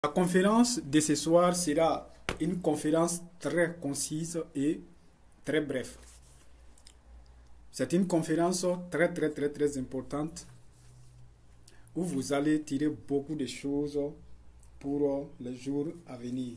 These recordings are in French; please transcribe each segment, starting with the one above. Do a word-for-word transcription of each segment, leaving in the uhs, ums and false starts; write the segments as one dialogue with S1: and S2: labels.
S1: La conférence de ce soir sera une conférence très concise et très brève. C'est une conférence très très très très importante où vous allez tirer beaucoup de choses pour les jours à venir.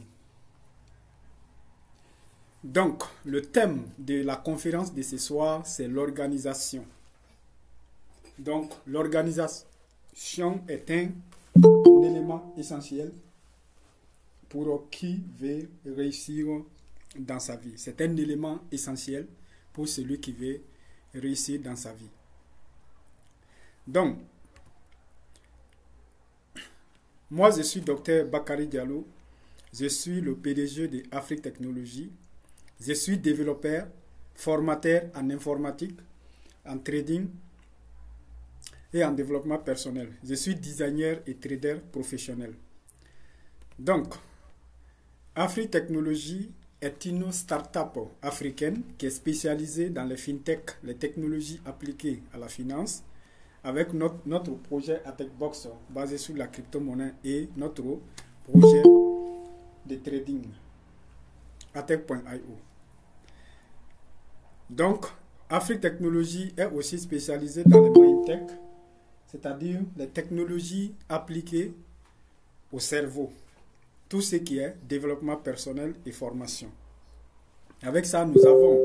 S1: Donc, le thème de la conférence de ce soir, c'est l'organisation. Donc, l'organisation est un, un élément essentiel pour qui veut réussir dans sa vie. C'est un élément essentiel pour celui qui veut réussir dans sa vie. Donc, moi je suis docteur Bakary Diallo, je suis le P D G de Afrique Technologies, je suis développeur, formateur en informatique, en trading et en développement personnel. Je suis designer et trader professionnel. Donc, Afrique Technologies est une start-up africaine qui est spécialisée dans les fintech, les technologies appliquées à la finance, avec notre, notre projet AtechBox basé sur la crypto-monnaie et notre projet de trading, Atech point i o. Donc, Afrique Technologies est aussi spécialisée dans les mindtech, c'est-à-dire les technologies appliquées au cerveau. Tout ce qui est développement personnel et formation. Avec ça, nous avons,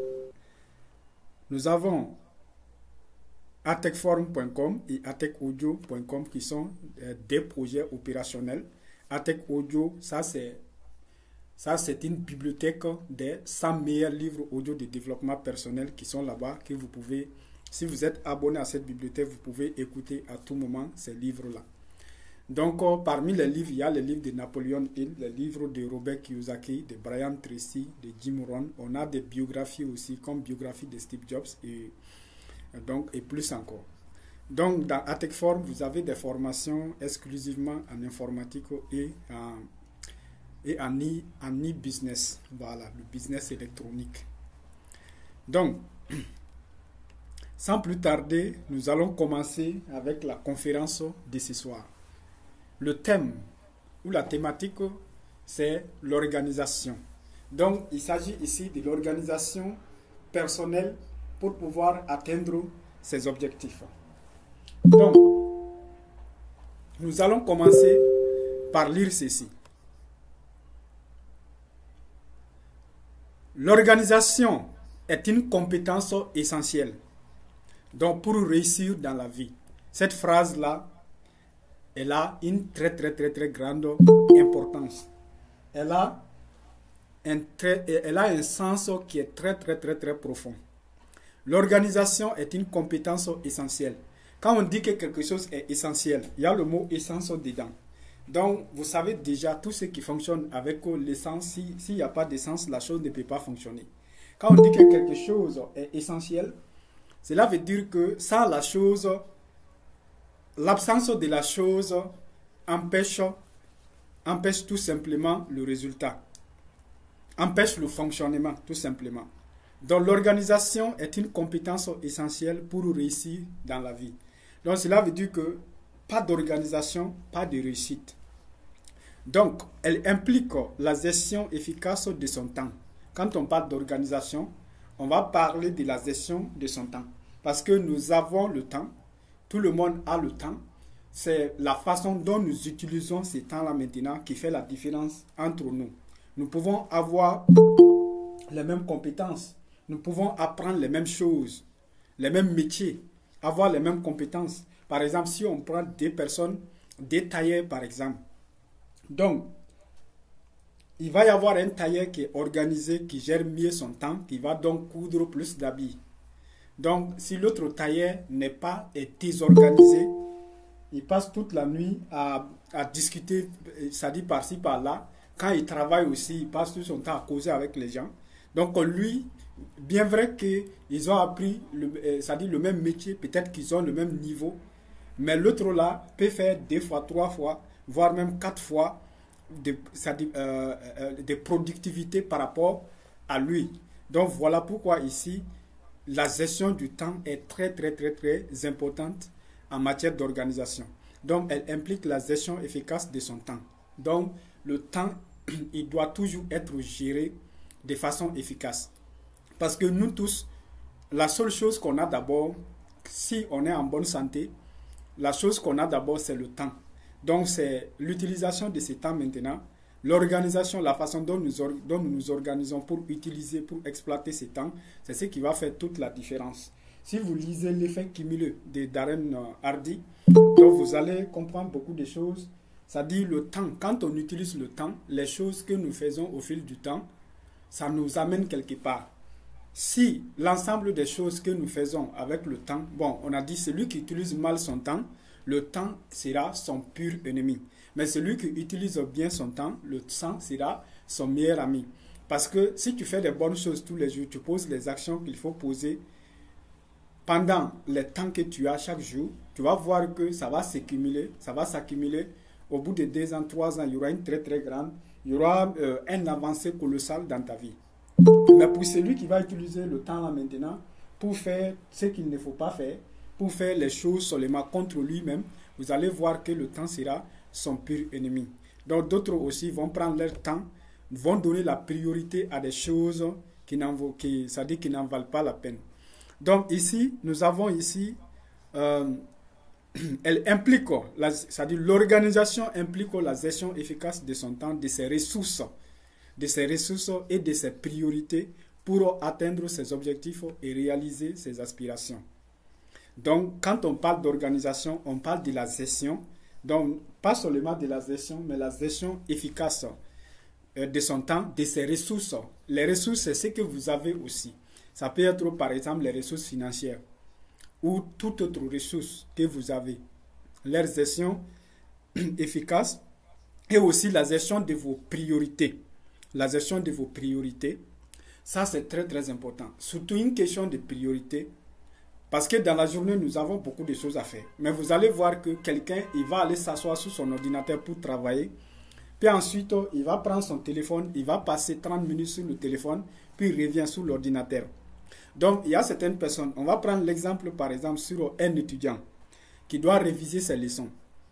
S1: nous avons atechforum point com et atechaudio point com qui sont euh, des projets opérationnels. AtechAudio, ça c'est ça c'est une bibliothèque des cent meilleurs livres audio de développement personnel qui sont là-bas, que vous pouvez, si vous êtes abonné à cette bibliothèque, vous pouvez écouter à tout moment ces livres-là. Donc, euh, parmi les livres, il y a les livres de Napoléon Hill, les livres de Robert Kiyosaki, de Brian Tracy, de Jim Rohn. On a des biographies aussi, comme biographie de Steve Jobs et, donc, et plus encore. Donc, dans AtechForm, vous avez des formations exclusivement en informatique et en, et en e, en e-business. Voilà, le business électronique. Donc, sans plus tarder, nous allons commencer avec la conférence de ce soir. Le thème ou la thématique, c'est l'organisation. Donc, il s'agit ici de l'organisation personnelle pour pouvoir atteindre ses objectifs. Donc, nous allons commencer par lire ceci. L'organisation est une compétence essentielle. Donc, pour réussir dans la vie, cette phrase-là, elle a une très très très très grande importance. Elle a un, très, elle a un sens qui est très très très très profond. L'organisation est une compétence essentielle. Quand on dit que quelque chose est essentiel, il y a le mot essence dedans. Donc, vous savez déjà tout ce qui fonctionne avec l'essence. Si, s'il n'y a pas d'essence, la chose ne peut pas fonctionner. Quand on dit que quelque chose est essentiel, cela veut dire que sans la chose, l'absence de la chose empêche, empêche tout simplement le résultat, empêche le fonctionnement tout simplement. Donc l'organisation est une compétence essentielle pour réussir dans la vie. Donc cela veut dire que pas d'organisation, pas de réussite. Donc elle implique la gestion efficace de son temps. Quand on parle d'organisation, on va parler de la gestion de son temps. Parce que nous avons le temps. Tout le monde a le temps. C'est la façon dont nous utilisons ces temps-là maintenant qui fait la différence entre nous. Nous pouvons avoir les mêmes compétences. Nous pouvons apprendre les mêmes choses, les mêmes métiers, avoir les mêmes compétences. Par exemple, si on prend des personnes, des tailleurs par exemple. Donc, il va y avoir un tailleur qui est organisé, qui gère mieux son temps, qui va donc coudre plus d'habits. Donc, si l'autre tailleur n'est pas est désorganisé, il passe toute la nuit à, à discuter, ça dit par-ci, par-là. Quand il travaille aussi, il passe tout son temps à causer avec les gens. Donc, lui, bien vrai qu'ils ont appris, le, ça dit le même métier, peut-être qu'ils ont le même niveau, mais l'autre là peut faire deux fois, trois fois, voire même quatre fois de, ça dit, euh, euh, de productivité par rapport à lui. Donc, voilà pourquoi ici, la gestion du temps est très très très très importante en matière d'organisation. Donc elle implique la gestion efficace de son temps. Donc, le temps, il doit toujours être géré de façon efficace. Parce que nous tous, la seule chose qu'on a d'abord, si on est en bonne santé, la chose qu'on a d'abord, c'est le temps. Donc, c'est l'utilisation de ce temps maintenant, l'organisation, la façon dont nous, dont nous nous organisons pour utiliser, pour exploiter ce temps, c'est ce qui va faire toute la différence. Si vous lisez l'effet cumulé de Darren Hardy, donc vous allez comprendre beaucoup de choses. Ça dit le temps, quand on utilise le temps, les choses que nous faisons au fil du temps, ça nous amène quelque part. Si l'ensemble des choses que nous faisons avec le temps, bon, on a dit celui qui utilise mal son temps, le temps sera son pur ennemi. Mais celui qui utilise bien son temps, le temps sera son meilleur ami. Parce que si tu fais des bonnes choses tous les jours, tu poses les actions qu'il faut poser pendant le temps que tu as chaque jour, tu vas voir que ça va s'accumuler, ça va s'accumuler. Au bout de deux ans, trois ans, il y aura une très très grande, il y aura euh, un avancée colossale dans ta vie. Mais pour celui qui va utiliser le temps là maintenant pour faire ce qu'il ne faut pas faire, pour faire les choses seulement contre lui-même, vous allez voir que le temps sera son pur ennemi. Donc d'autres aussi vont prendre leur temps, vont donner la priorité à des choses qui n'en qui, ça dit qui n'en valent pas la peine. Donc ici, nous avons ici, euh, elle implique, c'est-à-dire l'organisation implique la gestion efficace de son temps, de ses ressources, de ses ressources et de ses priorités pour atteindre ses objectifs et réaliser ses aspirations. Donc, quand on parle d'organisation, on parle de la gestion. Donc, pas seulement de la gestion, mais la gestion efficace de son temps, de ses ressources. Les ressources, c'est ce que vous avez aussi. Ça peut être, par exemple, les ressources financières ou toute autre ressource que vous avez. Leur gestion efficace et aussi la gestion de vos priorités. La gestion de vos priorités, ça c'est très très important. Surtout une question de priorité. Parce que dans la journée, nous avons beaucoup de choses à faire. Mais vous allez voir que quelqu'un, il va aller s'asseoir sur son ordinateur pour travailler. Puis ensuite, il va prendre son téléphone, il va passer trente minutes sur le téléphone, puis il revient sur l'ordinateur. Donc, il y a certaines personnes, on va prendre l'exemple par exemple sur un étudiant qui doit réviser ses leçons.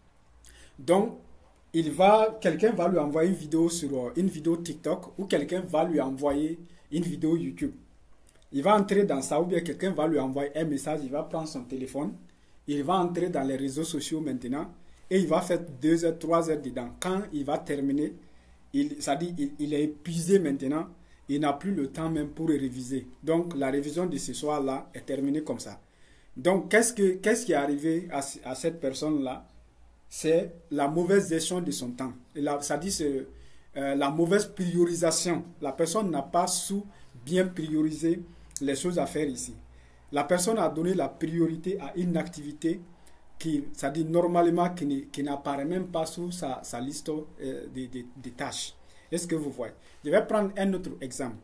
S1: Donc, il va, quelqu'un va lui envoyer une vidéo sur une vidéo TikTok ou quelqu'un va lui envoyer une vidéo YouTube. Il va entrer dans ça ou bien quelqu'un va lui envoyer un message, il va prendre son téléphone, il va entrer dans les réseaux sociaux maintenant et il va faire deux heures, trois heures dedans. Quand il va terminer, il, ça dit, il, il est épuisé maintenant, il n'a plus le temps même pour réviser. Donc la révision de ce soir-là est terminée comme ça. Donc qu'est-ce que, qu'est-ce qui est arrivé à, à cette personne-là? C'est la mauvaise gestion de son temps. Et là, ça dit c'est euh, la mauvaise priorisation. La personne n'a pas su bien prioriser les choses à faire ici. La personne a donné la priorité à une activité qui, ça dit normalement, qui, qui n'apparaît même pas sur sa, sa liste euh, de, de, de tâches. Est-ce que vous voyez? Je vais prendre un autre exemple.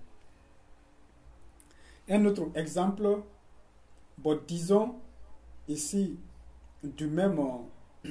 S1: Un autre exemple, bon, disons ici du même euh,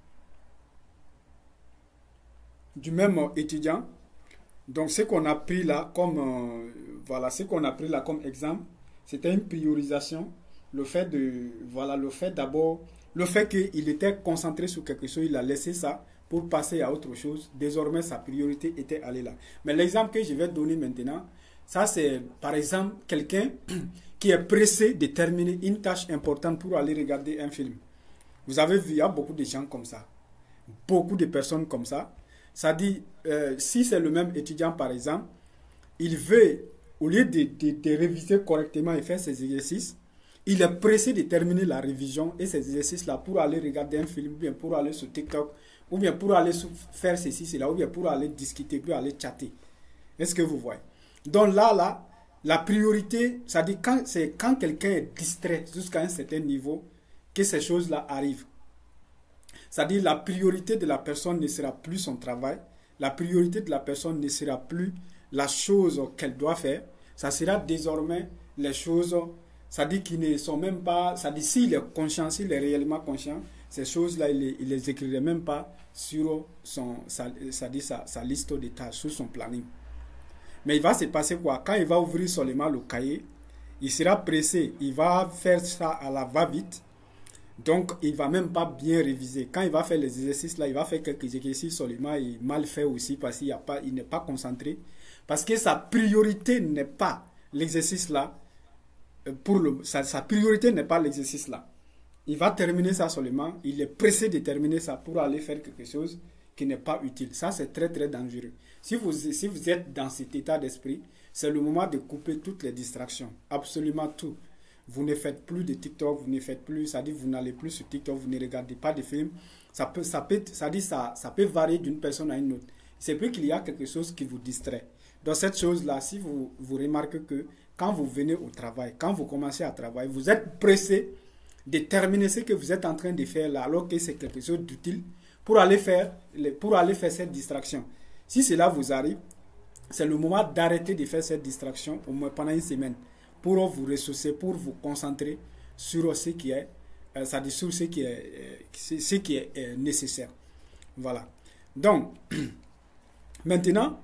S1: du même étudiant. Donc ce qu'on a pris là comme euh, voilà, ce qu'on a pris là comme exemple, c'était une priorisation, le fait de voilà, le fait d'abord, le fait qu'il était concentré sur quelque chose, il a laissé ça pour passer à autre chose. Désormais sa priorité était allée là. Mais l'exemple que je vais donner maintenant, ça c'est par exemple quelqu'un qui est pressé de terminer une tâche importante pour aller regarder un film. Vous avez vu, il y a beaucoup de gens comme ça, beaucoup de personnes comme ça. Ça dit, euh, si c'est le même étudiant par exemple, il veut, au lieu de, de, de réviser correctement et faire ses exercices, il est pressé de terminer la révision et ces exercices-là pour aller regarder un film, ou bien pour aller sur TikTok, ou bien pour aller faire ceci, cela, ou bien pour aller discuter, pour aller chatter. Est-ce que vous voyez? Donc là, là, la priorité, ça dit quand, c'est quand quelqu'un est distrait jusqu'à un certain niveau que ces choses-là arrivent. C'est-à-dire la priorité de la personne ne sera plus son travail, la priorité de la personne ne sera plus la chose qu'elle doit faire, ça sera désormais les choses, ça dit qu'ils ne sont même pas, ça dit s'il est conscient, s'il est réellement conscient, ces choses-là, il ne les écrirait même pas sur son, sa, ça dit sa, sa liste de tâches, sur son planning. Mais il va se passer quoi? Quand il va ouvrir seulement le cahier, il sera pressé, il va faire ça à la va-vite. Donc, il ne va même pas bien réviser. Quand il va faire les exercices là, il va faire quelques exercices seulement et mal fait aussi parce qu'il n'est pas concentré. Parce que sa priorité n'est pas l'exercice là. Pour le, sa, sa priorité n'est pas l'exercice là. Il va terminer ça seulement. Il est pressé de terminer ça pour aller faire quelque chose qui n'est pas utile. Ça, c'est très très dangereux. Si vous, si vous êtes dans cet état d'esprit, c'est le moment de couper toutes les distractions. Absolument tout. Vous ne faites plus de TikTok, vous ne faites plus, ça dit vous n'allez plus sur TikTok, vous ne regardez pas de films. Ça peut, ça peut, ça dit ça, ça peut varier d'une personne à une autre. C'est plus qu'il y a quelque chose qui vous distrait. Dans cette chose-là, si vous, vous remarquez que quand vous venez au travail, quand vous commencez à travailler, vous êtes pressé de terminer ce que vous êtes en train de faire là, alors que c'est quelque chose d'utile pour aller faire, pour aller faire cette distraction. Si cela vous arrive, c'est le moment d'arrêter de faire cette distraction au moins pendant une semaine pour vous ressourcer, pour vous concentrer sur ce qui est, euh, ça dit sur ce qui est, euh, ce qui est euh, nécessaire. Voilà. Donc, maintenant,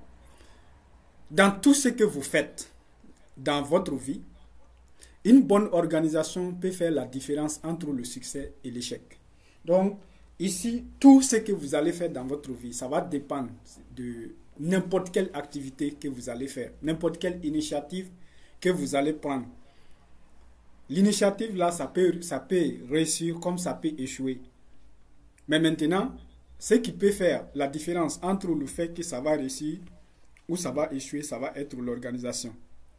S1: dans tout ce que vous faites dans votre vie, une bonne organisation peut faire la différence entre le succès et l'échec. Donc, ici, tout ce que vous allez faire dans votre vie, ça va dépendre de n'importe quelle activité que vous allez faire, n'importe quelle initiative que vous allez prendre. L'initiative là, ça peut, ça peut réussir comme ça peut échouer. Mais maintenant, ce qui peut faire la différence entre le fait que ça va réussir ou ça va échouer, ça va être l'organisation.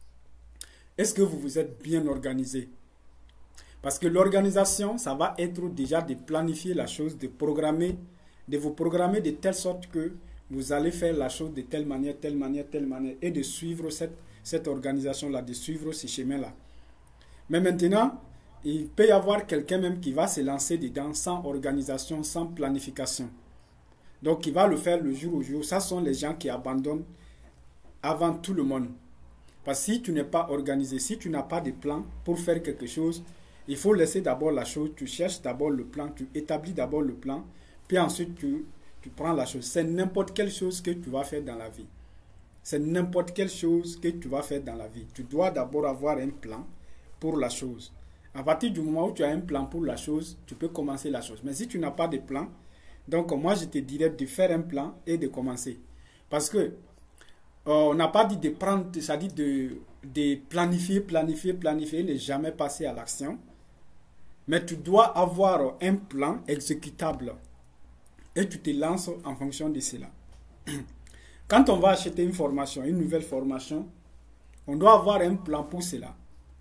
S1: Est-ce que vous vous êtes bien organisé? Parce que l'organisation, ça va être déjà de planifier la chose, de programmer, de vous programmer de telle sorte que vous allez faire la chose de telle manière, telle manière, telle manière, et de suivre cette, cette organisation-là, de suivre ce chemin-là. Mais maintenant, il peut y avoir quelqu'un même qui va se lancer dedans sans organisation, sans planification. Donc, il va le faire le jour au jour. Ça sont les gens qui abandonnent avant tout le monde. Parce que si tu n'es pas organisé, si tu n'as pas de plan pour faire quelque chose, il faut laisser d'abord la chose, tu cherches d'abord le plan, tu établis d'abord le plan, puis ensuite tu, tu prends la chose. C'est n'importe quelle chose que tu vas faire dans la vie. C'est n'importe quelle chose que tu vas faire dans la vie. Tu dois d'abord avoir un plan pour la chose. À partir du moment où tu as un plan pour la chose, tu peux commencer la chose. Mais si tu n'as pas de plan, donc moi je te dirais de faire un plan et de commencer. Parce que Euh, on n'a pas dit de prendre, ça dit de, de planifier, planifier, planifier, et ne jamais passer à l'action. Mais tu dois avoir un plan exécutable. Et tu te lances en fonction de cela. Quand on va acheter une formation, une nouvelle formation, on doit avoir un plan pour cela.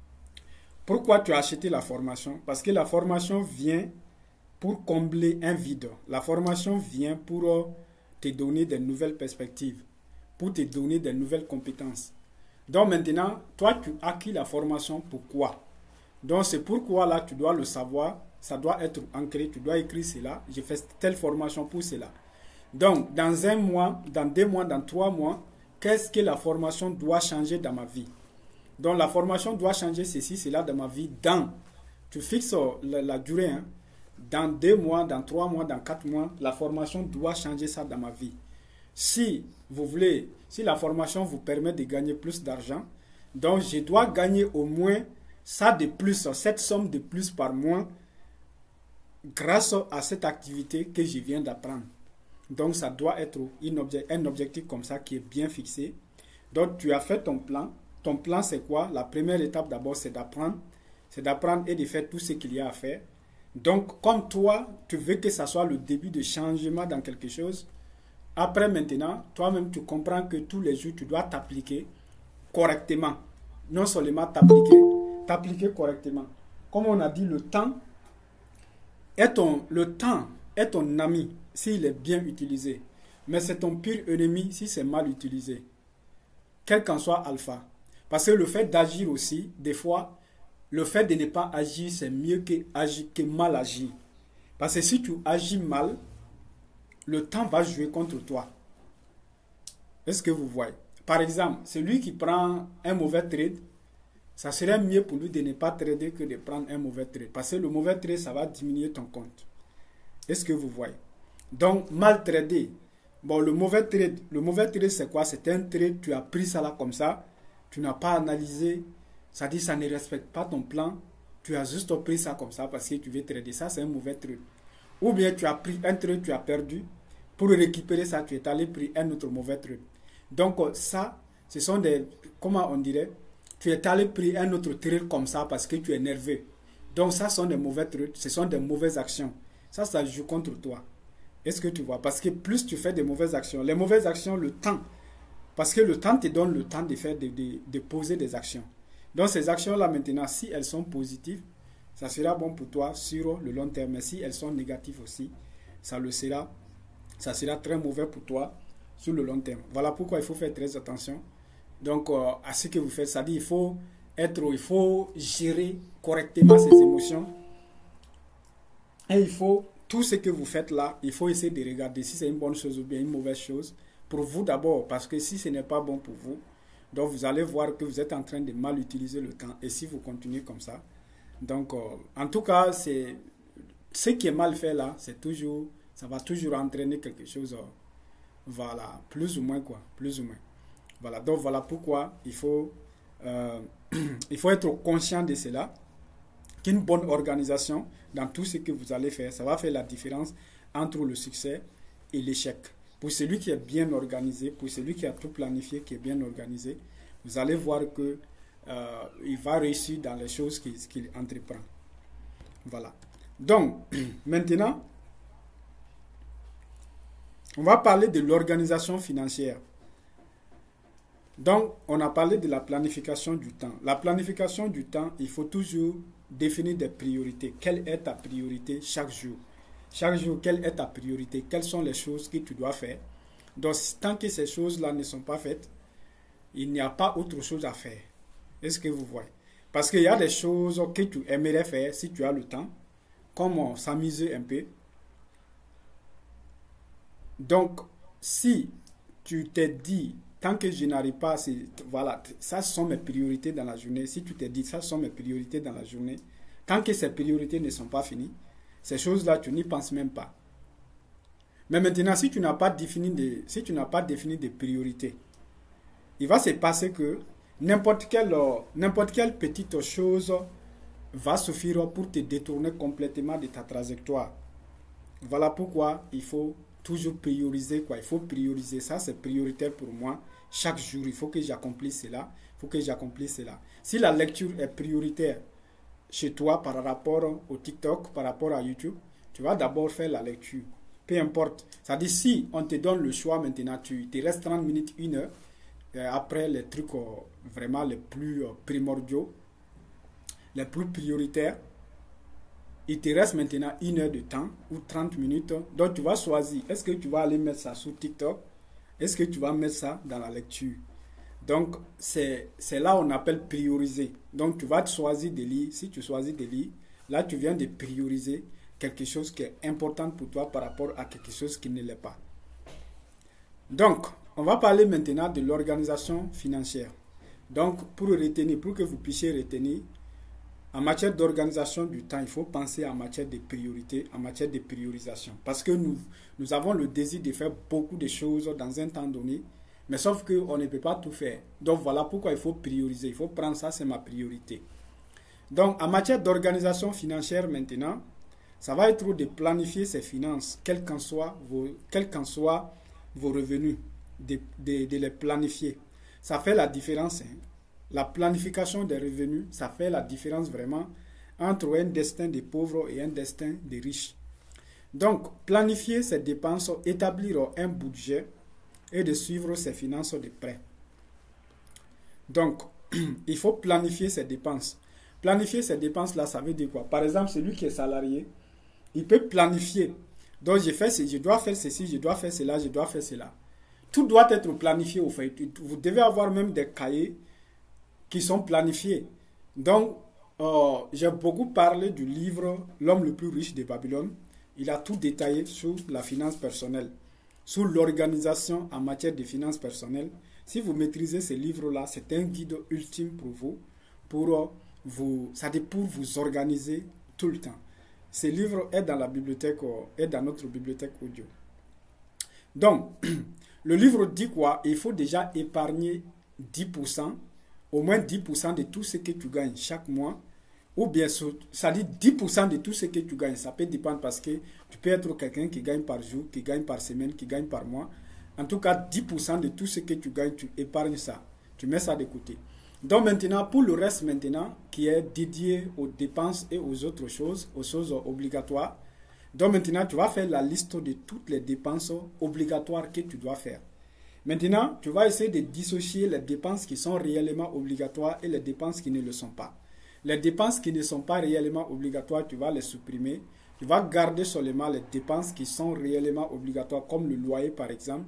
S1: Pourquoi tu as acheté la formation? Parce que la formation vient pour combler un vide. La formation vient pour te donner de nouvelles perspectives, pour te donner de nouvelles compétences. Donc maintenant, toi, tu as acquis la formation. Pourquoi? Donc c'est pourquoi là, tu dois le savoir. Ça doit être ancré. Tu dois écrire cela. J'ai fait telle formation pour cela. Donc, dans un mois, dans deux mois, dans trois mois, qu'est-ce que la formation doit changer dans ma vie? Donc la formation doit changer ceci, cela dans ma vie. Dans, tu fixes la, la durée. Hein. Dans deux mois, dans trois mois, dans quatre mois, la formation doit changer ça dans ma vie. Si vous voulez, si la formation vous permet de gagner plus d'argent, donc je dois gagner au moins ça de plus, cette somme de plus par mois grâce à cette activité que je viens d'apprendre. Donc ça doit être une obje- un objectif comme ça qui est bien fixé. Donc tu as fait ton plan. Ton plan c'est quoi? La première étape d'abord c'est d'apprendre. C'est d'apprendre et de faire tout ce qu'il y a à faire. Donc comme toi, tu veux que ça soit le début de changement dans quelque chose, après maintenant, toi-même tu comprends que tous les jours tu dois t'appliquer correctement. Non seulement t'appliquer, t'appliquer correctement. Comme on a dit, le temps est ton, le temps est ton ami s'il est bien utilisé. Mais c'est ton pire ennemi si c'est mal utilisé. Quel qu'en soit alpha. Parce que le fait d'agir aussi, des fois, le fait de ne pas agir, c'est mieux que, agir, que mal agir. Parce que si tu agis mal, le temps va jouer contre toi. Est-ce que vous voyez? Par exemple, celui qui prend un mauvais trade, ça serait mieux pour lui de ne pas trader que de prendre un mauvais trade. Parce que le mauvais trade, ça va diminuer ton compte. Est-ce que vous voyez? Donc, mal trader. Bon, le mauvais trade, le mauvais trade, c'est quoi? C'est un trade, tu as pris ça là comme ça, tu n'as pas analysé, ça dit ça ne respecte pas ton plan, tu as juste pris ça comme ça parce que tu veux trader. Ça, c'est un mauvais truc. Ou bien tu as pris un truc, tu as perdu. Pour récupérer ça, tu es allé prendre un autre mauvais truc. Donc ça, ce sont des, comment on dirait, tu es allé prendre un autre truc comme ça parce que tu es nerveux. Donc ça, ce sont des mauvais trucs, ce sont des mauvaises actions. Ça, ça joue contre toi. Est-ce que tu vois? Parce que plus tu fais des mauvaises actions, les mauvaises actions, le temps, parce que le temps te donne le temps de faire, de, de, de poser des actions. Donc ces actions-là maintenant, si elles sont positives, ça sera bon pour toi sur le long terme. Mais si elles sont négatives aussi, ça le sera, ça sera très mauvais pour toi sur le long terme. Voilà pourquoi il faut faire très attention. Donc euh, à ce que vous faites, ça dit il faut être, il faut gérer correctement ses émotions. Et il faut, tout ce que vous faites là, il faut essayer de regarder si c'est une bonne chose ou bien une mauvaise chose. Pour vous d'abord, parce que si ce n'est pas bon pour vous, donc vous allez voir que vous êtes en train de mal utiliser le temps. Et si vous continuez comme ça, donc euh, en tout cas, c'est ce qui est mal fait là, c'est toujours, ça va toujours entraîner quelque chose, euh, voilà, plus ou moins quoi, plus ou moins. Voilà, donc voilà pourquoi il faut, euh, il faut être conscient de cela. Qu'une bonne organisation dans tout ce que vous allez faire, ça va faire la différence entre le succès et l'échec. Pour celui qui est bien organisé, pour celui qui a tout planifié, qui est bien organisé, vous allez voir que euh, il va réussir dans les choses qu'il qu'il entreprend. Voilà. Donc, maintenant, on va parler de l'organisation financière. Donc, on a parlé de la planification du temps. La planification du temps, il faut toujours définir des priorités. Quelle est ta priorité chaque jour? Chaque jour, quelle est ta priorité? Quelles sont les choses que tu dois faire? Donc, tant que ces choses-là ne sont pas faites, il n'y a pas autre chose à faire. Est-ce que vous voyez? Parce qu'il y a des choses que tu aimerais faire si tu as le temps, comme s'amuser un peu. Donc, si tu t'es dit, tant que je n'arrive pas, voilà, ça ce sont mes priorités dans la journée. Si tu t'es dit, ça ce sont mes priorités dans la journée, tant que ces priorités ne sont pas finies, ces choses-là, tu n'y penses même pas. Mais maintenant, si tu n'as pas défini de, si tu n'as pas défini de priorités, il va se passer que n'importe quelle, n'importe quelle petite chose va suffire pour te détourner complètement de ta trajectoire. Voilà pourquoi il faut toujours prioriser, quoi. Il faut prioriser. Ça, c'est prioritaire pour moi. Chaque jour, il faut que j'accomplisse cela. Il faut que j'accomplisse cela. Si la lecture est prioritaire chez toi par rapport au TikTok, par rapport à YouTube, tu vas d'abord faire la lecture. Peu importe. C'est-à-dire, si on te donne le choix maintenant, tu te restes trente minutes, une heure, après les trucs euh, vraiment les plus euh, primordiaux, les plus prioritaires, il te reste maintenant une heure de temps ou trente minutes. Donc, tu vas choisir. Est-ce que tu vas aller mettre ça sur TikTok? Est-ce que tu vas mettre ça dans la lecture? Donc, c'est là on appelle prioriser. Donc, tu vas choisir de lire. Si tu choisis de lire, là, tu viens de prioriser quelque chose qui est important pour toi par rapport à quelque chose qui ne l'est pas. Donc, on va parler maintenant de l'organisation financière. Donc, pour retenir, pour que vous puissiez retenir, en matière d'organisation du temps, il faut penser en matière de priorité, en matière de priorisation. Parce que nous, nous avons le désir de faire beaucoup de choses dans un temps donné, mais sauf qu'on ne peut pas tout faire. Donc voilà pourquoi il faut prioriser. Il faut prendre ça, c'est ma priorité. Donc en matière d'organisation financière maintenant, ça va être de planifier ses finances, quels qu'en soient vos, quels qu'en soient vos revenus, de, de, de les planifier. Ça fait la différence, hein. La planification des revenus, ça fait la différence vraiment entre un destin de pauvres et un destin de riches. Donc, planifier ses dépenses, établir un budget et de suivre ses finances de près. Donc, il faut planifier ses dépenses. Planifier ses dépenses, là, ça veut dire quoi? Par exemple, celui qui est salarié, il peut planifier. Donc, je, fais, je dois faire ceci, je dois faire cela, je dois faire cela. Tout doit être planifié au fait. Vous devez avoir même des cahiers qui sont planifiés. Donc, euh, j'ai beaucoup parlé du livre L'homme le plus riche de Babylone. Il a tout détaillé sur la finance personnelle, sur l'organisation en matière de finances personnelles. Si vous maîtrisez ce livre-là, c'est un guide ultime pour vous, pour euh, vous, ça dit pour vous organiser tout le temps. Ce livre est dans la bibliothèque, euh, est dans notre bibliothèque audio. Donc, le livre dit quoi? Il faut déjà épargner dix pour cent, au moins dix pour cent de tout ce que tu gagnes chaque mois, ou bien ça dit dix pour cent de tout ce que tu gagnes. Ça peut dépendre parce que tu peux être quelqu'un qui gagne par jour, qui gagne par semaine, qui gagne par mois. En tout cas, dix pour cent de tout ce que tu gagnes, tu épargnes ça. Tu mets ça de côté. Donc maintenant, pour le reste maintenant, qui est dédié aux dépenses et aux autres choses, aux choses obligatoires. Donc maintenant, tu vas faire la liste de toutes les dépenses obligatoires que tu dois faire. Maintenant, tu vas essayer de dissocier les dépenses qui sont réellement obligatoires et les dépenses qui ne le sont pas. Les dépenses qui ne sont pas réellement obligatoires, tu vas les supprimer. Tu vas garder seulement les dépenses qui sont réellement obligatoires, comme le loyer par exemple.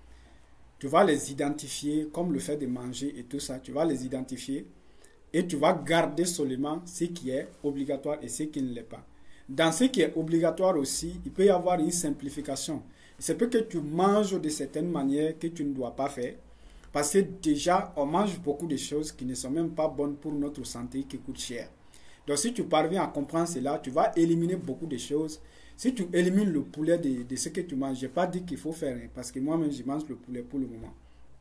S1: Tu vas les identifier, comme le fait de manger et tout ça. Tu vas les identifier et tu vas garder seulement ce qui est obligatoire et ce qui ne l'est pas. Dans ce qui est obligatoire aussi, il peut y avoir une simplification. C'est peut que tu manges de certaines manières que tu ne dois pas faire. Parce que déjà, on mange beaucoup de choses qui ne sont même pas bonnes pour notre santé, qui coûtent cher. Donc si tu parviens à comprendre cela, tu vas éliminer beaucoup de choses. Si tu élimines le poulet de, de ce que tu manges, je n'ai pas dit qu'il faut faire, hein, parce que moi-même, je mange le poulet pour le moment.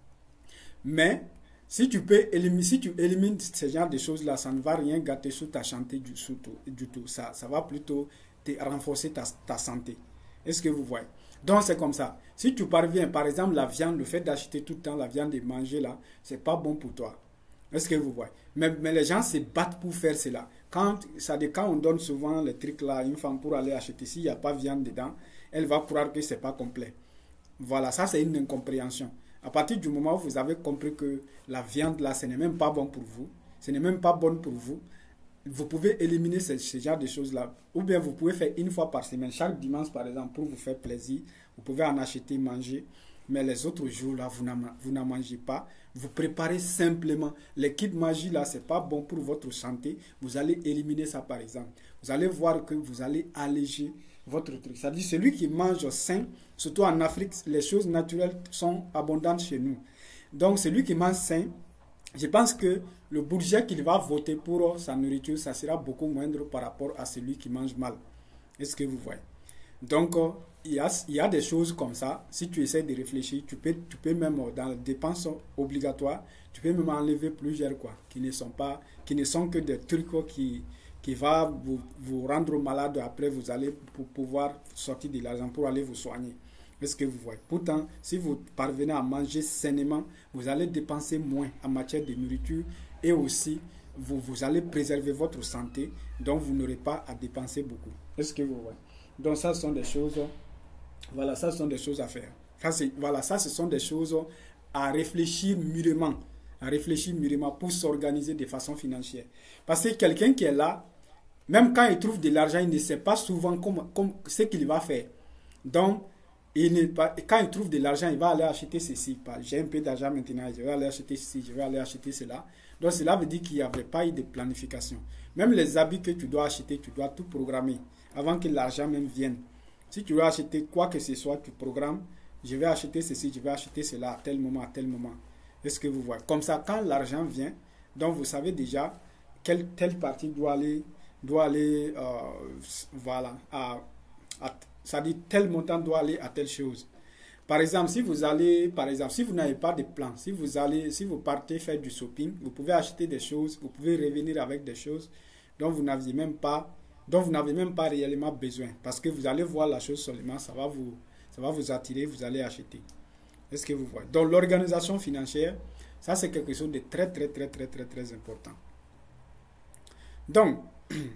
S1: Mais si tu peux éliminer, si tu élimines ce genre de choses-là, ça ne va rien gâter sur ta santé du, sur tout, du tout. Ça, ça va plutôt te renforcer ta, ta santé. Est-ce que vous voyez? Donc c'est comme ça. Si tu parviens, par exemple, la viande, le fait d'acheter tout le temps la viande et manger là, c'est pas bon pour toi. Est-ce que vous voyez? Mais, mais les gens se battent pour faire cela. Quand, ça, quand on donne souvent les trucs là à une femme pour aller acheter, s'il n'y a pas de viande dedans, elle va croire que c'est pas complet. Voilà, ça c'est une incompréhension. À partir du moment où vous avez compris que la viande là, ce n'est même pas bon pour vous, ce n'est même pas bon pour vous, vous pouvez éliminer ce, ce genre de choses-là. Ou bien vous pouvez faire une fois par semaine, chaque dimanche par exemple, pour vous faire plaisir. Vous pouvez en acheter, manger. Mais les autres jours-là, vous n'en mangez pas. Vous préparez simplement. Les kits magie, là, ce n'est pas bon pour votre santé. Vous allez éliminer ça, par exemple. Vous allez voir que vous allez alléger votre truc. C'est-à-dire, celui qui mange sain, surtout en Afrique, les choses naturelles sont abondantes chez nous. Donc, celui qui mange sain, je pense que le budget qu'il va voter pour sa nourriture, ça sera beaucoup moindre par rapport à celui qui mange mal. Est-ce que vous voyez? Donc, il y, a, il y a des choses comme ça. Si tu essaies de réfléchir, tu peux, tu peux même, dans les dépenses obligatoires, tu peux même enlever plusieurs, quoi, qui ne sont pas, qui ne sont que des trucs qui, qui vont vous, vous rendre malade. Après, vous allez pour pouvoir sortir de l'argent pour aller vous soigner. Est-ce que vous voyez? Pourtant, si vous parvenez à manger sainement, vous allez dépenser moins en matière de nourriture et aussi, vous, vous allez préserver votre santé, donc vous n'aurez pas à dépenser beaucoup. Est-ce que vous voyez? Donc ça, ce sont des choses, voilà, ça, ce sont des choses à faire. Ça, voilà, ça, ce sont des choses à réfléchir mûrement, à réfléchir mûrement pour s'organiser de façon financière. Parce que quelqu'un qui est là, même quand il trouve de l'argent, il ne sait pas souvent comment, comment, ce qu'il va faire. Donc, il n'est pas, quand il trouve de l'argent, il va aller acheter ceci. J'ai un peu d'argent maintenant, je vais aller acheter ceci, je vais aller acheter cela. Donc, cela veut dire qu'il n'y avait pas eu de planification. Même les habits que tu dois acheter, tu dois tout programmer avant que l'argent même vienne. Si tu veux acheter quoi que ce soit, tu programmes. Je vais acheter ceci, je vais acheter cela à tel moment, à tel moment. Est-ce que vous voyez? Comme ça, quand l'argent vient, donc vous savez déjà quelle telle partie doit aller, doit aller euh, voilà, à, à ça dit tel montant doit aller à telle chose. Par exemple, si vous allez, par exemple, si vous n'avez pas de plan, si vous allez, si vous partez faire du shopping, vous pouvez acheter des choses, vous pouvez revenir avec des choses dont vous n'aviez même pas, dont vous n'avez même pas réellement besoin, parce que vous allez voir la chose seulement, ça va vous, ça va vous attirer, vous allez acheter. Est-ce que vous voyez? Donc l'organisation financière, ça c'est quelque chose de très très très très très très important. Donc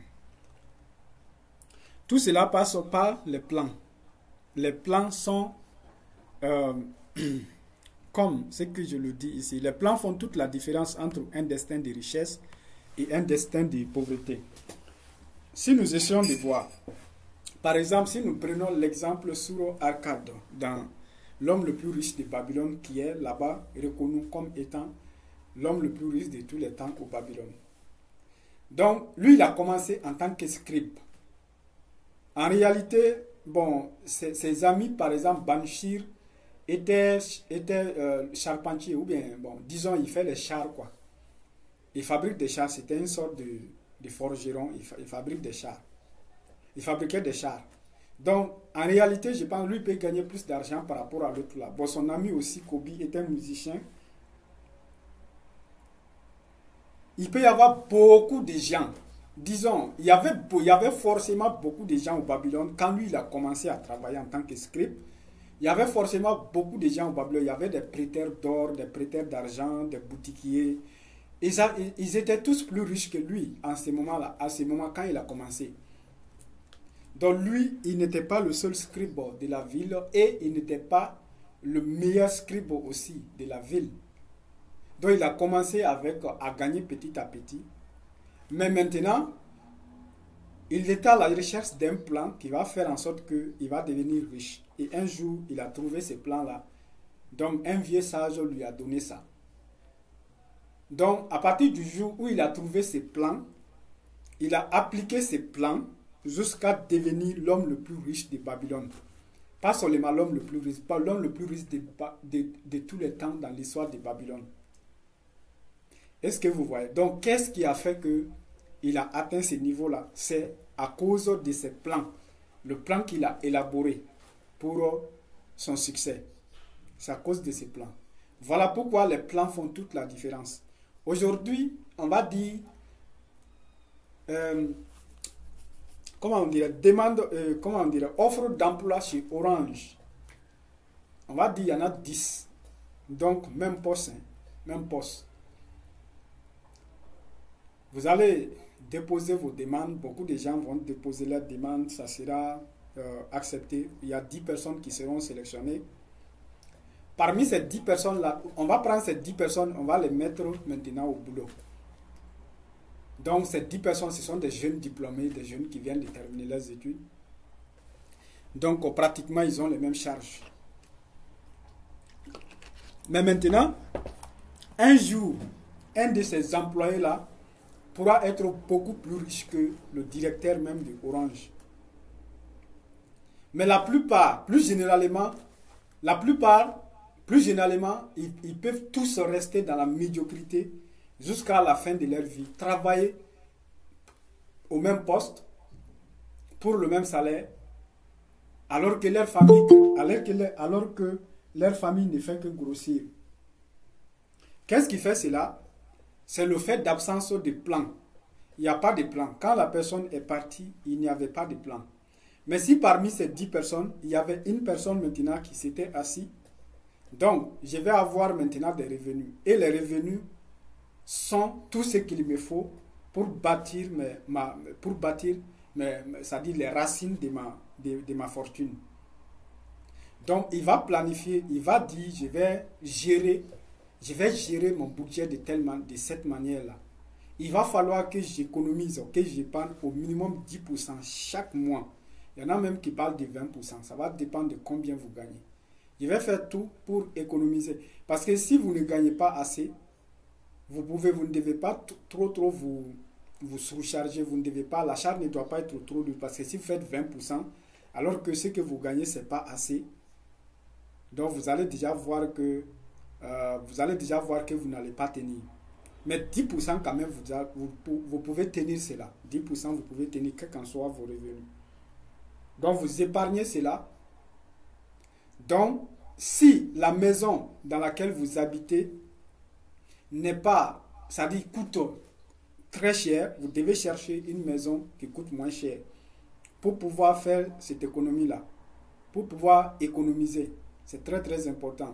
S1: tout cela passe par les plans. Les plans sont, euh, comme ce que je le dis ici, les plans font toute la différence entre un destin de richesse et un destin de pauvreté. Si nous essayons de voir, par exemple, si nous prenons l'exemple sur Arcade, dans l'homme le plus riche de Babylone, qui est là-bas reconnu comme étant l'homme le plus riche de tous les temps au Babylone. Donc, lui, il a commencé en tant que scribe. En réalité, bon, ses, ses amis, par exemple, Banshir, était, était euh, charpentier, ou bien, bon, disons, il fait les chars, quoi. Il fabrique des chars, c'était une sorte de, de forgeron, il, fa, il fabrique des chars. Il fabriquait des chars. Donc, en réalité, je pense, lui, il peut gagner plus d'argent par rapport à l'autre là. Bon, son ami aussi, Kobe, était un musicien. Il peut y avoir beaucoup de gens disons, il y, avait, il y avait forcément beaucoup de gens au Babylone. Quand lui, il a commencé à travailler en tant que scribe, il y avait forcément beaucoup de gens au Babylone. Il y avait des prêteurs d'or, des prêteurs d'argent, des boutiquiers. Ils, ils étaient tous plus riches que lui en ce moment-là, à ce moment quand il a commencé. Donc lui, il n'était pas le seul scribe de la ville et il n'était pas le meilleur scribe aussi de la ville. Donc il a commencé avec, à gagner petit à petit. Mais maintenant, il est à la recherche d'un plan qui va faire en sorte qu'il va devenir riche. Et un jour, il a trouvé ce plan-là. Donc un vieux sage lui a donné ça. Donc à partir du jour où il a trouvé ce plan, il a appliqué ce plan jusqu'à devenir l'homme le plus riche de Babylone. Pas seulement l'homme le plus riche, pas l'homme le plus riche de, de, de tous les temps dans l'histoire de Babylone. Est-ce que vous voyez? Donc, qu'est-ce qui a fait qu'il a atteint ce niveau-là? C'est à cause de ses plans. Le plan qu'il a élaboré pour son succès. C'est à cause de ses plans. Voilà pourquoi les plans font toute la différence. Aujourd'hui, on va dire... Euh, comment on dirait, demande, euh, comment on dirait, offre d'emploi chez Orange. On va dire il y en a dix. Donc, même poste, hein, même poste. Vous allez déposer vos demandes. Beaucoup de gens vont déposer leurs demandes. Ça sera euh, accepté. Il y a dix personnes qui seront sélectionnées. Parmi ces dix personnes-là, on va prendre ces dix personnes, on va les mettre maintenant au boulot. Donc, ces dix personnes, ce sont des jeunes diplômés, des jeunes qui viennent de terminer leurs études. Donc, oh, pratiquement, ils ont les mêmes charges. Mais maintenant, un jour, un de ces employés-là pourra être beaucoup plus riche que le directeur même de Orange. Mais la plupart, plus généralement, la plupart, plus généralement, ils, ils peuvent tous rester dans la médiocrité jusqu'à la fin de leur vie, travailler au même poste, pour le même salaire, alors que leur famille, alors que leur, alors que leur famille ne fait que grossir. Qu'est-ce qui fait cela? C'est le fait d'absence de plan. Il n'y a pas de plan. Quand la personne est partie, il n'y avait pas de plan. Mais si parmi ces dix personnes, il y avait une personne maintenant qui s'était assise, donc je vais avoir maintenant des revenus. Et les revenus sont tout ce qu'il me faut pour bâtir, mes, ma, pour bâtir mes, c'est-à-dire les racines de ma, de, de ma fortune. Donc, il va planifier, il va dire, je vais gérer, je vais gérer mon budget de, telle man, de cette manière-là. Il va falloir que j'économise, que j'épargne au minimum dix pour cent chaque mois. Il y en a même qui parlent de vingt pour cent. Ça va dépendre de combien vous gagnez. Je vais faire tout pour économiser. Parce que si vous ne gagnez pas assez, vous pouvez, vous ne devez pas trop, trop vous, vous surcharger. Vous ne devez pas, la charge ne doit pas être trop lourde. Parce que si vous faites vingt pour cent, alors que ce que vous gagnez, ce n'est pas assez, donc vous allez déjà voir que, euh, vous allez déjà voir que vous n'allez pas tenir. Mais dix pour cent quand même, vous, vous, vous pouvez tenir cela. dix pour cent vous pouvez tenir, quels qu'en soient vos revenus. Donc vous épargnez cela. Donc, si la maison dans laquelle vous habitez n'est pas, ça dit coûte très cher, vous devez chercher une maison qui coûte moins cher pour pouvoir faire cette économie-là, pour pouvoir économiser. C'est très très important.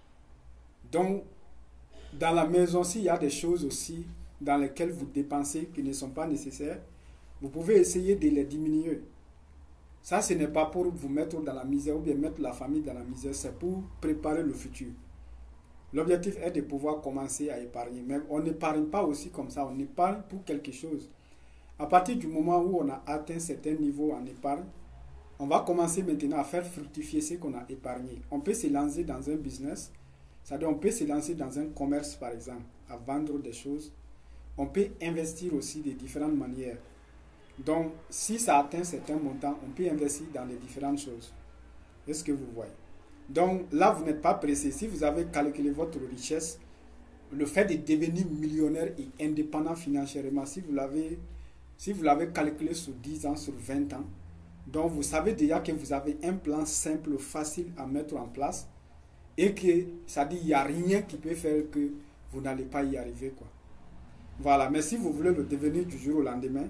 S1: Donc, dans la maison, s'il y a des choses aussi dans lesquelles vous dépensez qui ne sont pas nécessaires, vous pouvez essayer de les diminuer. Ça, ce n'est pas pour vous mettre dans la misère ou bien mettre la famille dans la misère, c'est pour préparer le futur. L'objectif est de pouvoir commencer à épargner. Mais on n'épargne pas aussi comme ça, on épargne pour quelque chose. À partir du moment où on a atteint certains niveaux en épargne, on va commencer maintenant à faire fructifier ce qu'on a épargné. On peut se lancer dans un business, c'est-à-dire on peut se lancer dans un commerce par exemple, à vendre des choses. On peut investir aussi de différentes manières. Donc, si ça atteint certains montants, on peut investir dans les différentes choses. Est-ce que vous voyez? Donc, là, vous n'êtes pas pressé. Si vous avez calculé votre richesse, le fait de devenir millionnaire et indépendant financièrement, si vous l'avez si vous l'avez calculé sur dix ans, sur vingt ans, donc vous savez déjà que vous avez un plan simple, facile à mettre en place et que, ça dit, il n'y a rien qui peut faire que vous n'allez pas y arriver, quoi. Voilà, mais si vous voulez le devenir du jour au lendemain,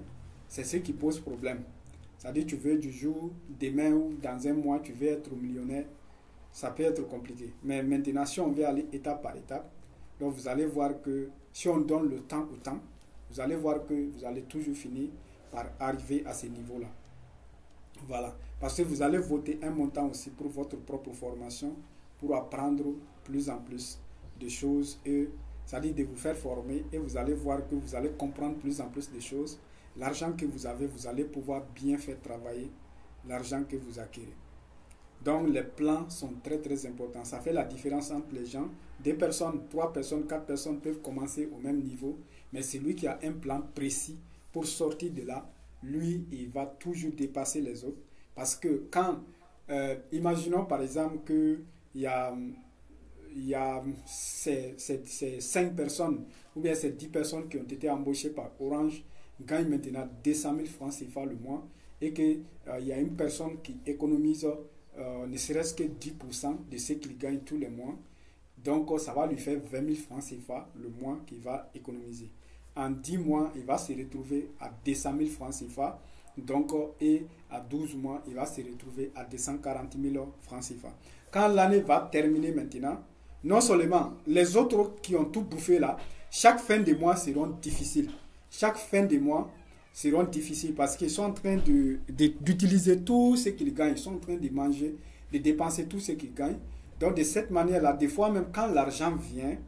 S1: c'est ce qui pose problème. C'est-à-dire tu veux du jour, demain ou dans un mois, tu veux être millionnaire, ça peut être compliqué. Mais maintenant, si on veut aller étape par étape, donc vous allez voir que si on donne le temps au temps, vous allez voir que vous allez toujours finir par arriver à ce niveau-là. Voilà. Parce que vous allez voter un montant aussi pour votre propre formation, pour apprendre plus en plus de choses, et c'est-à-dire de vous faire former, et vous allez voir que vous allez comprendre plus en plus de choses. L'argent que vous avez, vous allez pouvoir bien faire travailler l'argent que vous acquérez. Donc les plans sont très très importants. Ça fait la différence entre les gens. Deux personnes, trois personnes, quatre personnes peuvent commencer au même niveau, mais celui qui a un plan précis pour sortir de là, lui, il va toujours dépasser les autres. Parce que quand, euh, imaginons par exemple qu'il y a, il y a ces, ces, ces cinq personnes ou bien ces dix personnes qui ont été embauchées par Orange, gagnent maintenant deux cent mille francs C F A le mois, et qu'il euh, y a une personne qui économise euh, ne serait-ce que dix pour cent de ce qu'il gagne tous les mois. Donc ça va lui faire vingt mille francs C F A le mois qu'il va économiser. En dix mois, il va se retrouver à deux cent mille francs C F A. Donc, et à douze mois, il va se retrouver à deux cent quarante mille francs C F A. Quand l'année va terminer maintenant, non seulement les autres qui ont tout bouffé là, chaque fin de mois seront difficiles. Chaque fin de mois seront difficiles parce qu'ils sont en train de, de, d'utiliser tout ce qu'ils gagnent. Ils sont en train de manger, de dépenser tout ce qu'ils gagnent. Donc, de cette manière-là, des fois, même quand l'argent vient,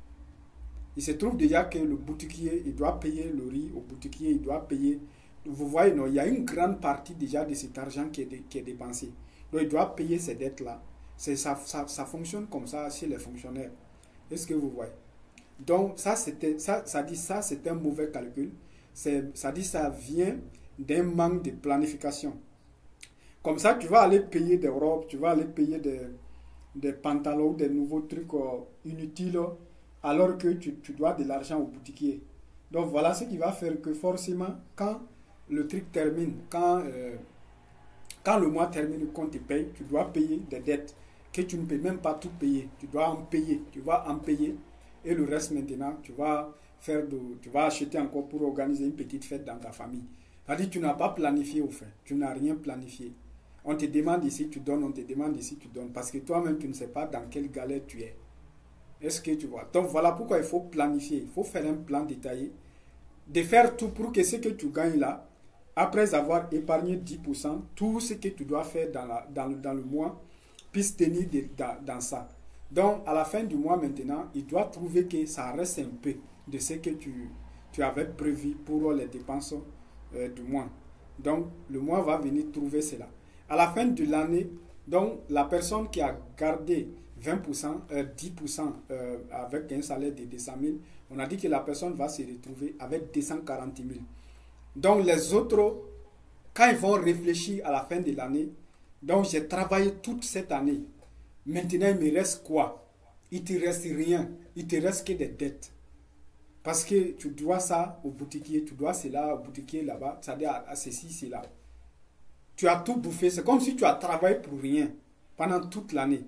S1: il se trouve déjà que le boutiquier, il doit payer le riz au boutiquier, il doit payer. Vous voyez, non, il y a une grande partie déjà de cet argent qui est, de, qui est dépensé. Donc, il doit payer ces dettes-là. C'est, ça, ça, ça fonctionne comme ça chez les fonctionnaires. Est-ce que vous voyez? Donc, ça, c'était, ça, ça dit ça, c'est un mauvais calcul. C'est, ça dit ça vient d'un manque de planification. Comme ça, tu vas aller payer des robes, tu vas aller payer des, des pantalons, des nouveaux trucs euh, inutiles, alors que tu, tu dois de l'argent au boutiquier. Donc, voilà ce qui va faire que forcément, quand le truc termine, quand, euh, quand le mois termine, qu'on te paye, tu dois payer des dettes que tu ne peux même pas tout payer. Tu dois en payer, tu vas en payer. Et le reste maintenant, tu vas faire de, tu vas acheter encore pour organiser une petite fête dans ta famille. C'est-à-dire, tu n'as pas planifié au fait. Tu n'as rien planifié. On te demande ici, tu donnes, on te demande ici, tu donnes. Parce que toi-même, tu ne sais pas dans quelle galère tu es. Est-ce que tu vois? Donc, voilà pourquoi il faut planifier. Il faut faire un plan détaillé. De faire tout pour que ce que tu gagnes là, après avoir épargné dix pour cent, tout ce que tu dois faire dans, la, dans, le, dans le mois, puisse tenir de, dans, dans ça. Donc, à la fin du mois maintenant, il doit trouver que ça reste un peu de ce que tu, tu avais prévu pour les dépenses euh, du mois. Donc, le mois va venir trouver cela. À la fin de l'année, donc, la personne qui a gardé vingt pour cent, euh, dix pour cent euh, avec un salaire de deux cent mille, on a dit que la personne va se retrouver avec deux cent quarante mille. Donc, les autres, quand ils vont réfléchir à la fin de l'année, donc j'ai travaillé toute cette année. Maintenant, il me reste quoi? Il ne te reste rien. Il ne te reste que des dettes. Parce que tu dois ça au boutiquier, tu dois cela au boutiquier là-bas, c'est-à-dire à, à ceci, cela. Tu as tout bouffé. C'est comme si tu as travaillé pour rien pendant toute l'année.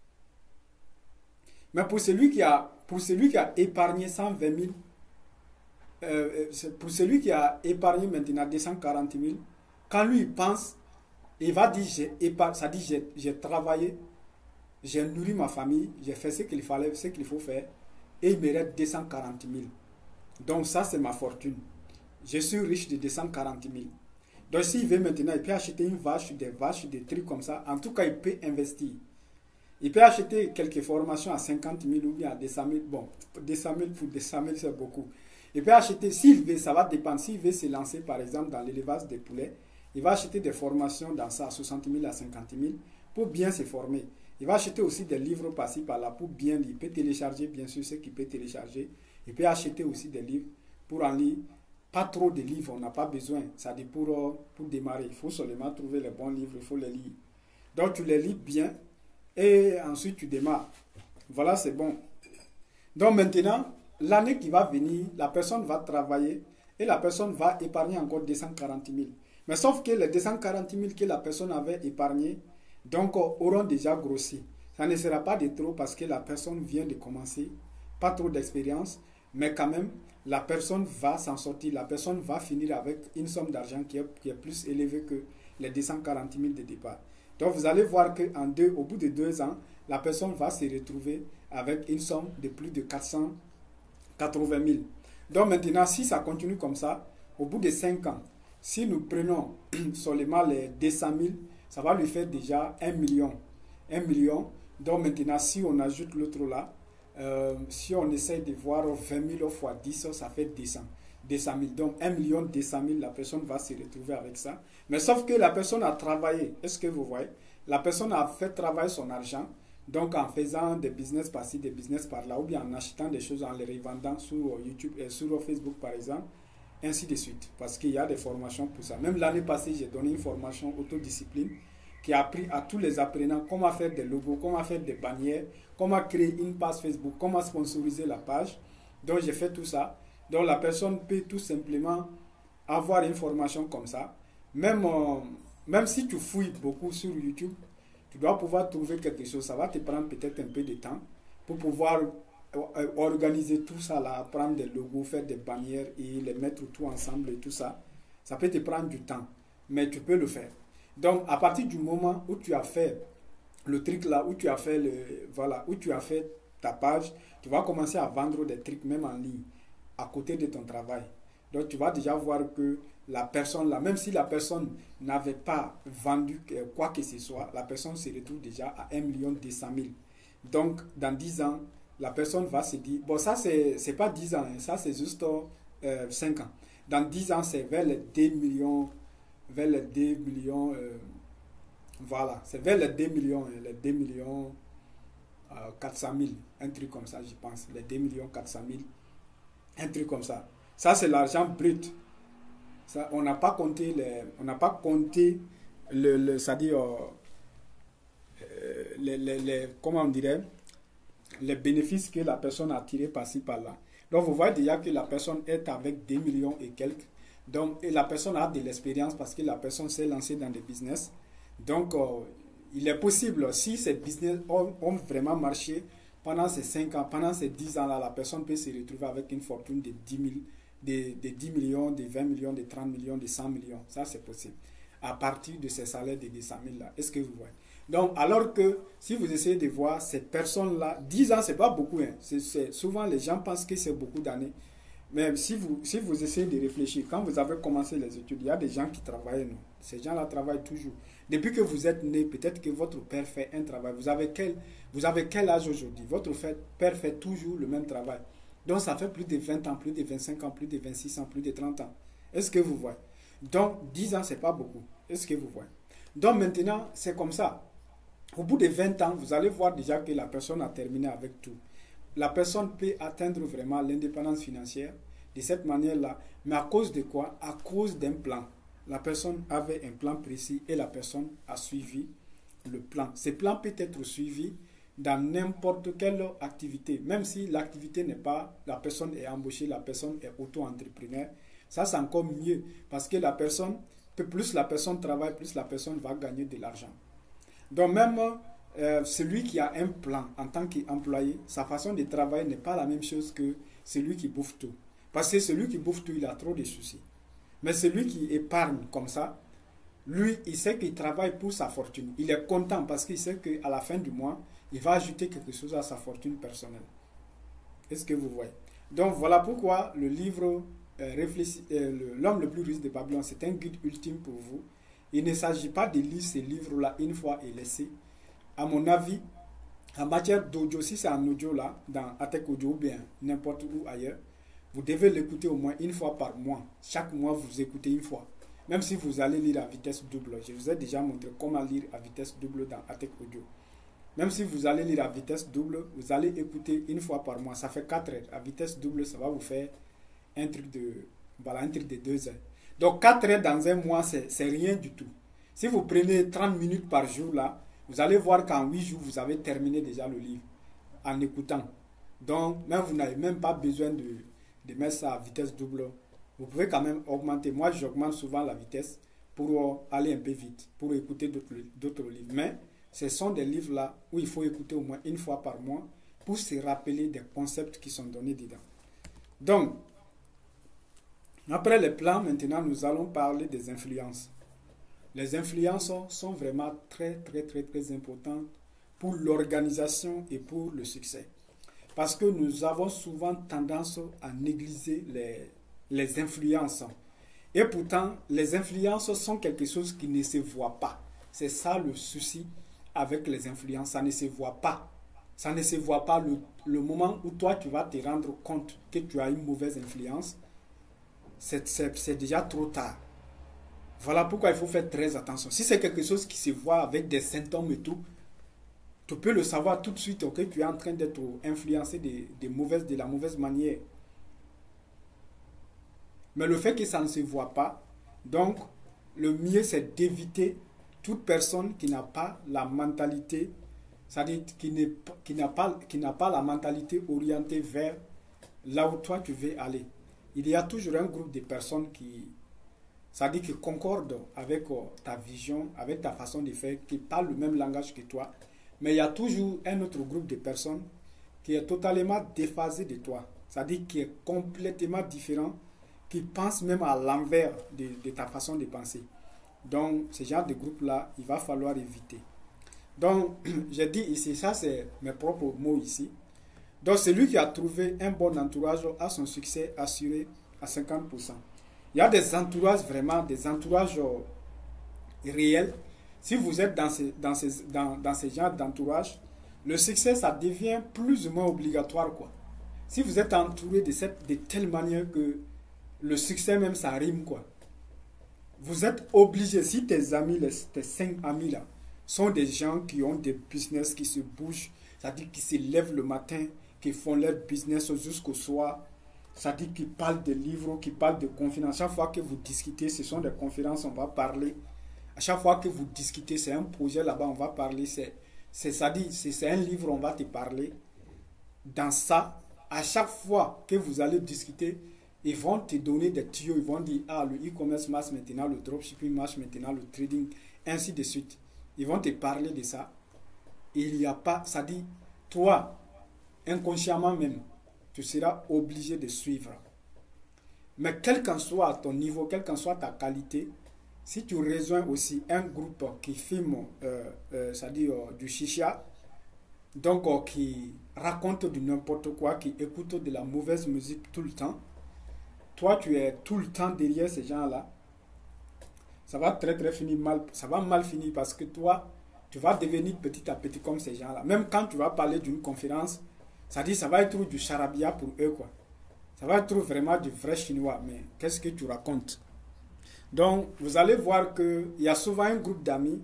S1: Mais pour celui qui a, pour celui qui a épargné cent vingt mille, euh, pour celui qui a épargné maintenant deux cent quarante mille, quand lui il pense, il va dire, j'ai épargné, ça dit, j'ai, j'ai travaillé, j'ai nourri ma famille, j'ai fait ce qu'il fallait, ce qu'il faut faire, et il me reste deux cent quarante mille. Donc ça, c'est ma fortune. Je suis riche de deux cent quarante mille. Donc s'il veut maintenant, il peut acheter une vache, des vaches, des trucs comme ça. En tout cas, il peut investir. Il peut acheter quelques formations à cinquante mille ou bien à deux cent mille. Bon, deux cent mille pour deux cent mille, c'est beaucoup. Il peut acheter, s'il veut, ça va dépendre. S'il veut se lancer, par exemple, dans l'élevage des poulets, il va acheter des formations dans ça à soixante mille, à cinquante mille pour bien se former. Il va acheter aussi des livres par-ci, par-là pour bien lire. Il peut télécharger, bien sûr, ce qu'il peut télécharger. Il peut acheter aussi des livres pour en lire. Pas trop de livres, on n'a pas besoin. Ça dit pour, pour démarrer. Il faut seulement trouver les bons livres, il faut les lire. Donc tu les lis bien et ensuite tu démarres. Voilà, c'est bon. Donc maintenant, l'année qui va venir, la personne va travailler et la personne va épargner encore deux cent quarante mille. Mais sauf que les deux cent quarante mille que la personne avait épargné, donc auront déjà grossi. Ça ne sera pas de trop parce que la personne vient de commencer, pas trop d'expérience. Mais quand même, la personne va s'en sortir, la personne va finir avec une somme d'argent qui est, qui est plus élevée que les deux cent quarante mille de départ. Donc vous allez voir qu'au bout de deux ans, la personne va se retrouver avec une somme de plus de quatre cent quatre-vingt mille. Donc maintenant, si ça continue comme ça, au bout de cinq ans, si nous prenons seulement les deux cent mille, ça va lui faire déjà un million. un million. Donc maintenant, si on ajoute l'autre là, euh, si on essaie de voir vingt mille fois dix, ça fait deux cents. deux cent mille. Donc un million deux cent mille, la personne va se retrouver avec ça. Mais sauf que la personne a travaillé. Est-ce que vous voyez? La personne a fait travailler son argent. Donc en faisant des business par-ci, des business par-là, ou bien en achetant des choses, en les revendant sur YouTube et sur Facebook par exemple, ainsi de suite. Parce qu'il y a des formations pour ça. Même l'année passée, j'ai donné une formation autodiscipline qui a appris à tous les apprenants comment faire des logos, comment faire des bannières, comment créer une page Facebook, comment sponsoriser la page. Donc j'ai fait tout ça. Donc la personne peut tout simplement avoir une formation comme ça. Même, euh, même si tu fouilles beaucoup sur YouTube, tu dois pouvoir trouver quelque chose. Ça va te prendre peut-être un peu de temps pour pouvoir organiser tout ça là, prendre des logos, faire des bannières et les mettre tout ensemble et tout ça. Ça peut te prendre du temps, mais tu peux le faire. Donc à partir du moment où tu as fait le truc là, où tu as fait le, voilà, où tu as fait ta page, tu vas commencer à vendre des trucs même en ligne à côté de ton travail. Donc tu vas déjà voir que la personne là, même si la personne n'avait pas vendu quoi que ce soit, la personne se retrouve déjà à un million deux cent mille. Donc dans dix ans, la personne va se dire, bon ça c'est pas dix ans, hein, ça c'est juste euh, cinq ans. Dans dix ans, c'est vers les deux millions, vers les deux millions, euh, voilà, c'est vers les deux millions, hein, les deux millions euh, quatre cent mille, un truc comme ça je pense, les deux millions quatre cent mille, un truc comme ça. Ça c'est l'argent brut. Ça, on n'a pas compté les, on n'a pas compté le, le c'est-à-dire euh, les, les, les, comment on dirait, les bénéfices que la personne a tirés par-ci par-là. Donc vous voyez déjà que la personne est avec deux millions et quelques. Donc et la personne a de l'expérience parce que la personne s'est lancée dans des business. Donc euh, il est possible, si ces business ont, ont vraiment marché pendant ces cinq ans, pendant ces dix ans là, la personne peut se retrouver avec une fortune de dix mille. De, de dix millions, de vingt millions, de trente millions, de cent millions. Ça, c'est possible. À partir de ces salaires de deux cent mille là. Est-ce que vous voyez? Donc, alors que si vous essayez de voir ces personnes-là, dix ans, c'est pas beaucoup. Hein. C'est, c'est, souvent, les gens pensent que c'est beaucoup d'années. Mais si vous, si vous essayez de réfléchir, quand vous avez commencé les études, il y a des gens qui travaillent. Non? Ces gens-là travaillent toujours. Depuis que vous êtes né, peut-être que votre père fait un travail. Vous avez quel, vous avez quel âge aujourd'hui? Votre père fait toujours le même travail. Donc, ça fait plus de vingt ans, plus de vingt-cinq ans, plus de vingt-six ans, plus de trente ans. Est-ce que vous voyez? Donc, dix ans, ce n'est pas beaucoup. Est-ce que vous voyez? Donc, maintenant, c'est comme ça. Au bout de vingt ans, vous allez voir déjà que la personne a terminé avec tout. La personne peut atteindre vraiment l'indépendance financière de cette manière-là. Mais à cause de quoi? À cause d'un plan. La personne avait un plan précis et la personne a suivi le plan. Ce plan peut être suivi dans n'importe quelle activité, même si l'activité n'est pas, la personne est embauchée, la personne est auto-entrepreneur, ça c'est encore mieux, parce que la personne, plus la personne travaille, plus la personne va gagner de l'argent. Donc même euh, celui qui a un plan en tant qu'employé, sa façon de travailler n'est pas la même chose que celui qui bouffe tout. Parce que celui qui bouffe tout, il a trop de soucis. Mais celui qui épargne comme ça, lui, il sait qu'il travaille pour sa fortune. Il est content parce qu'il sait qu'à la fin du mois, il va ajouter quelque chose à sa fortune personnelle. Est-ce que vous voyez? Donc voilà pourquoi le livre euh, euh, L'homme le plus riche de Babylone, c'est un guide ultime pour vous. Il ne s'agit pas de lire ce livre-là une fois et laisser. À mon avis, en matière d'audio, si c'est en audio là, dans Atec Audio ou bien n'importe où ailleurs, vous devez l'écouter au moins une fois par mois. Chaque mois, vous écoutez une fois. Même si vous allez lire à vitesse double. Je vous ai déjà montré comment lire à vitesse double dans Atec Audio. Même si vous allez lire à vitesse double, vous allez écouter une fois par mois. Ça fait quatre heures. À vitesse double, ça va vous faire un truc de, voilà, un truc de deux heures. Donc quatre heures dans un mois, c'est rien du tout. Si vous prenez trente minutes par jour, là, vous allez voir qu'en huit jours, vous avez terminé déjà le livre en écoutant. Donc, même vous n'avez même pas besoin de, de mettre ça à vitesse double. Vous pouvez quand même augmenter. Moi, j'augmente souvent la vitesse pour aller un peu vite, pour écouter d'autres livres. Mais ce sont des livres-là où il faut écouter au moins une fois par mois pour se rappeler des concepts qui sont donnés dedans. Donc, après les plans, maintenant, nous allons parler des influences. Les influences sont vraiment très, très, très, très importantes pour l'organisation et pour le succès. Parce que nous avons souvent tendance à négliger les, les influences. Et pourtant, les influences sont quelque chose qui ne se voit pas. C'est ça le souci avec les influences. Ça ne se voit pas. Ça ne se voit pas le, le moment où toi, tu vas te rendre compte que tu as une mauvaise influence. C'est déjà trop tard. Voilà pourquoi il faut faire très attention. Si c'est quelque chose qui se voit avec des symptômes et tout, tu peux le savoir tout de suite, ok, tu es en train d'être influencé de, de, mauvaise, de la mauvaise manière. Mais le fait que ça ne se voit pas, donc le mieux c'est d'éviter toute personne qui n'a pas la mentalité, c'est-à-dire qui, qui n'a pas, qui n'a pas la mentalité orientée vers là où toi tu veux aller. Il y a toujours un groupe de personnes qui, c'est-à-dire qui concordent avec ta vision, avec ta façon de faire, qui parlent le même langage que toi. Mais il y a toujours un autre groupe de personnes qui est totalement déphasé de toi. C'est-à-dire qui est complètement différent, qui pense même à l'envers de, de ta façon de penser. Donc, ce genre de groupe-là, il va falloir éviter. Donc, j'ai dit ici, ça c'est mes propres mots ici. Donc, celui qui a trouvé un bon entourage a son succès assuré à cinquante pour cent. Il y a des entourages vraiment, des entourages réels. Si vous êtes dans ce, dans ce, dans, dans ce genre d'entourage, le succès, ça devient plus ou moins obligatoire, quoi. Si vous êtes entouré de, cette, de telle manière que le succès même, ça rime, quoi. Vous êtes obligé, si tes amis, les, tes cinq amis là, sont des gens qui ont des business qui se bougent, c'est-à-dire qui se lèvent le matin, qui font leur business jusqu'au soir, c'est-à-dire qui parlent de livres, qui parlent de conférences. Chaque fois que vous discutez, ce sont des conférences, on va parler. À chaque fois que vous discutez, c'est un projet là-bas, on va parler. C'est-à-dire, c'est un livre, on va te parler. Dans ça, à chaque fois que vous allez discuter, ils vont te donner des tuyaux. Ils vont dire, ah, le e-commerce marche maintenant, le dropshipping marche maintenant, le trading, ainsi de suite. Ils vont te parler de ça. Il n'y a pas, ça dit, toi, inconsciemment même, tu seras obligé de suivre. Mais quel qu'en soit ton niveau, quelle qu'en soit ta qualité, si tu rejoins aussi un groupe qui filme, euh, euh, c'est-à-dire euh, du chicha, donc euh, qui raconte du n'importe quoi, qui écoute de la mauvaise musique tout le temps, toi tu es tout le temps derrière ces gens-là, ça va très très finir mal, ça va mal finir parce que toi, tu vas devenir petit à petit comme ces gens-là. Même quand tu vas parler d'une conférence, ça dit ça va être du charabia pour eux, quoi. Ça va être vraiment du vrai chinois, mais qu'est-ce que tu racontes? Donc, vous allez voir qu'il y a souvent un groupe d'amis.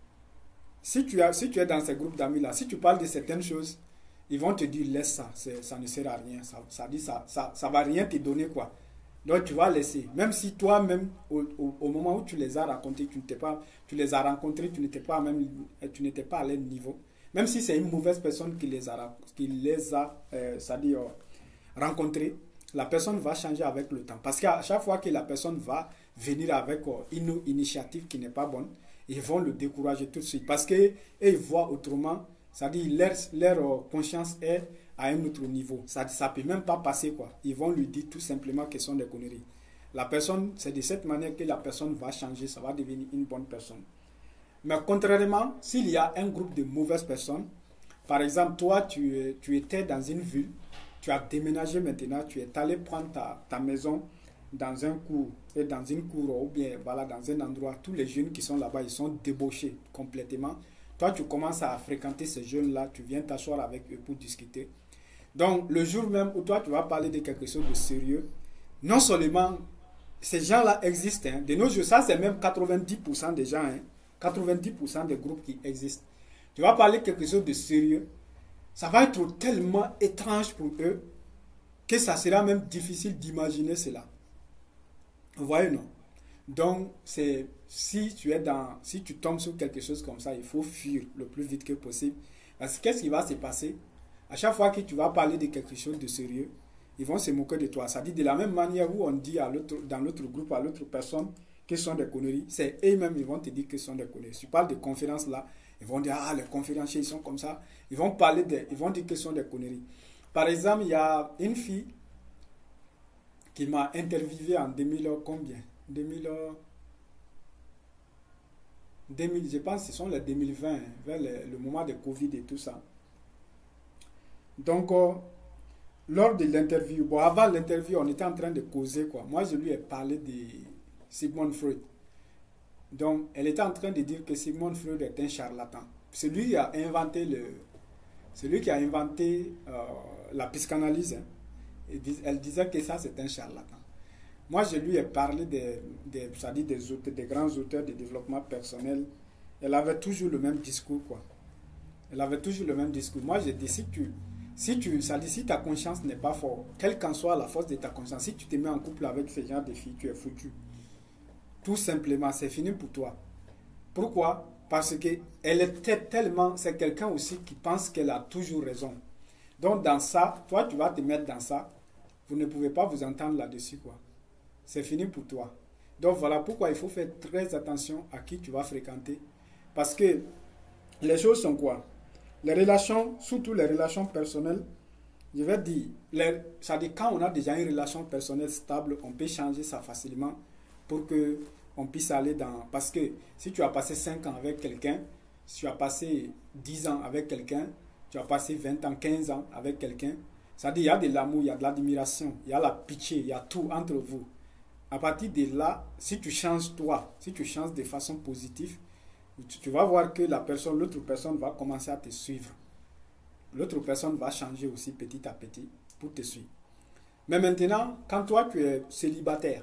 S1: Si tu, as, si tu es dans ces groupes d'amis-là, si tu parles de certaines choses, ils vont te dire, laisse ça, ça ne sert à rien. Ça, ça dit ça, ça, ça va rien te donner, quoi. Donc, tu vas laisser. Même si toi-même, au, au, au moment où tu les as racontés, tu, pas, tu les as rencontrés, tu n'étais pas, même, tu n'étais pas à leur niveau. Même si c'est une mauvaise personne qui les a, qui les a euh, c'est-à-dire, euh, rencontrés, la personne va changer avec le temps. Parce qu'à chaque fois que la personne va venir avec une initiative qui n'est pas bonne, ils vont le décourager tout de suite. Parce qu'ils voient autrement, c'est-à-dire leur, leur conscience est à un autre niveau. Ça ne peut même pas passer, quoi. Ils vont lui dire tout simplement que ce sont des conneries. La personne, c'est de cette manière que la personne va changer, ça va devenir une bonne personne. Mais contrairement, s'il y a un groupe de mauvaises personnes, par exemple, toi, tu, tu étais dans une ville, tu as déménagé maintenant, tu es allé prendre ta, ta maison dans un cours, et dans une cour, ou bien voilà, dans un endroit, tous les jeunes qui sont là-bas, ils sont débauchés complètement. Toi, tu commences à fréquenter ces jeunes-là, tu viens t'asseoir avec eux pour discuter. Donc, le jour même où toi, tu vas parler de quelque chose de sérieux, non seulement ces gens-là existent, hein, de nos jours, ça c'est même quatre-vingt-dix pour cent des gens, hein, quatre-vingt-dix pour cent des groupes qui existent. Tu vas parler de quelque chose de sérieux, ça va être tellement étrange pour eux que ça sera même difficile d'imaginer cela. Vous voyez, non? Donc, c'est, si tu es dans, si tu tombes sur quelque chose comme ça, il faut fuir le plus vite que possible. Parce que qu'est-ce qui va se passer? À chaque fois que tu vas parler de quelque chose de sérieux, ils vont se moquer de toi. Ça dit de la même manière où on dit à l'autre, dans l'autre groupe, à l'autre personne, que ce sont des conneries, c'est eux-mêmes, ils vont te dire que ce sont des conneries. Si tu parles de conférences là, ils vont dire, ah, les conférenciers, ils sont comme ça. Ils vont parler de, ils vont dire que ce sont des conneries. Par exemple, il y a une fille qui m'a interviewé en deux mille combien deux mille, deux mille, je pense que ce sont les deux mille vingt, vers le, le moment de Covid et tout ça. Donc, euh, lors de l'interview, bon, avant l'interview, on était en train de causer, quoi. Moi, je lui ai parlé de Sigmund Freud. Donc, elle était en train de dire que Sigmund Freud est un charlatan. C'est lui qui a inventé le, c'est lui qui a inventé euh, la psychanalyse. Hein. Et elle disait que ça, c'est un charlatan. Moi, je lui ai parlé des, des, c'est-à-dire des, auteurs, des grands auteurs de développement personnel. Elle avait toujours le même discours, quoi. Elle avait toujours le même discours. Moi, j'ai dit, si tu, si tu, ça dit, si ta conscience n'est pas forte, quelle qu'en soit la force de ta conscience, si tu te mets en couple avec ce genre de filles, tu es foutu. Tout simplement, c'est fini pour toi. Pourquoi? Parce que elle était tellement, c'est quelqu'un aussi qui pense qu'elle a toujours raison. Donc dans ça, toi tu vas te mettre dans ça, vous ne pouvez pas vous entendre là-dessus, quoi. C'est fini pour toi. Donc voilà pourquoi il faut faire très attention à qui tu vas fréquenter. Parce que les choses sont quoi? Les relations, surtout les relations personnelles, je vais dire, les, ça dit quand on a déjà une relation personnelle stable, on peut changer ça facilement pour que on puisse aller dans... Parce que si tu as passé cinq ans avec quelqu'un, si tu as passé dix ans avec quelqu'un, tu as passé vingt ans, quinze ans avec quelqu'un, ça dit il y a de l'amour, il y a de l'admiration, il y a la pitié, il y a tout entre vous. À partir de là, si tu changes toi, si tu changes de façon positive, tu, tu vas voir que la personne, l'autre personne va commencer à te suivre. L'autre personne va changer aussi petit à petit pour te suivre. Mais maintenant, quand toi tu es célibataire,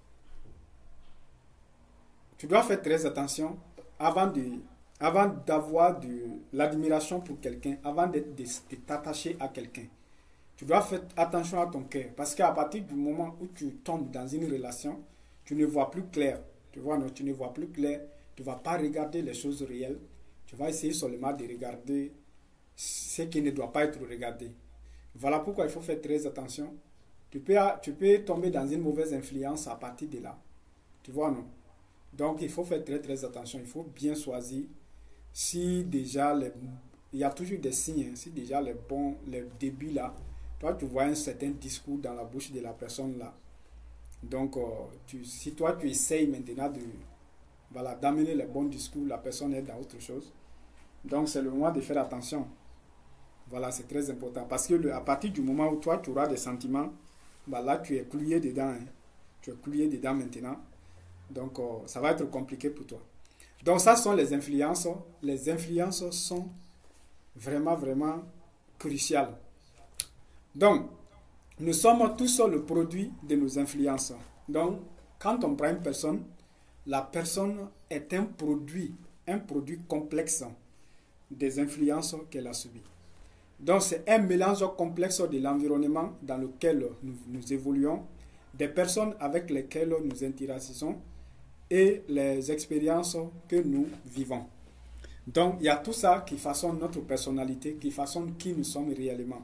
S1: tu dois faire très attention avant de, avant d'avoir de l'admiration pour quelqu'un, avant de, de, de t'attacher à quelqu'un. Tu dois faire attention à ton cœur. Parce qu'à partir du moment où tu tombes dans une relation, tu ne vois plus clair. Tu vois, non, tu ne vois plus clair. Tu ne vas pas regarder les choses réelles. Tu vas essayer seulement de regarder ce qui ne doit pas être regardé. Voilà pourquoi il faut faire très attention. Tu peux, tu peux tomber dans une mauvaise influence à partir de là. Tu vois, non? Donc, il faut faire très très attention. Il faut bien choisir. Si déjà, les, il y a toujours des signes. Si déjà les bons, les débuts là, toi tu vois un certain discours dans la bouche de la personne là. Donc, euh, tu, si toi tu essayes maintenant de, voilà, d'amener les bons discours, la personne est dans autre chose. Donc, c'est le moment de faire attention. Voilà, c'est très important. Parce que le, à partir du moment où toi tu auras des sentiments, bah là tu es cloué dedans. Hein. Tu es cloué dedans maintenant. Donc, euh, ça va être compliqué pour toi. Donc, ça sont les influences. Les influences sont vraiment, vraiment cruciales. Donc, nous sommes tous le produit de nos influences. Donc, quand on prend une personne, la personne est un produit, un produit complexe des influences qu'elle a subies. Donc, c'est un mélange complexe de l'environnement dans lequel nous, nous évoluons, des personnes avec lesquelles nous interagissons, et les expériences que nous vivons. Donc, il y a tout ça qui façonne notre personnalité, qui façonne qui nous sommes réellement,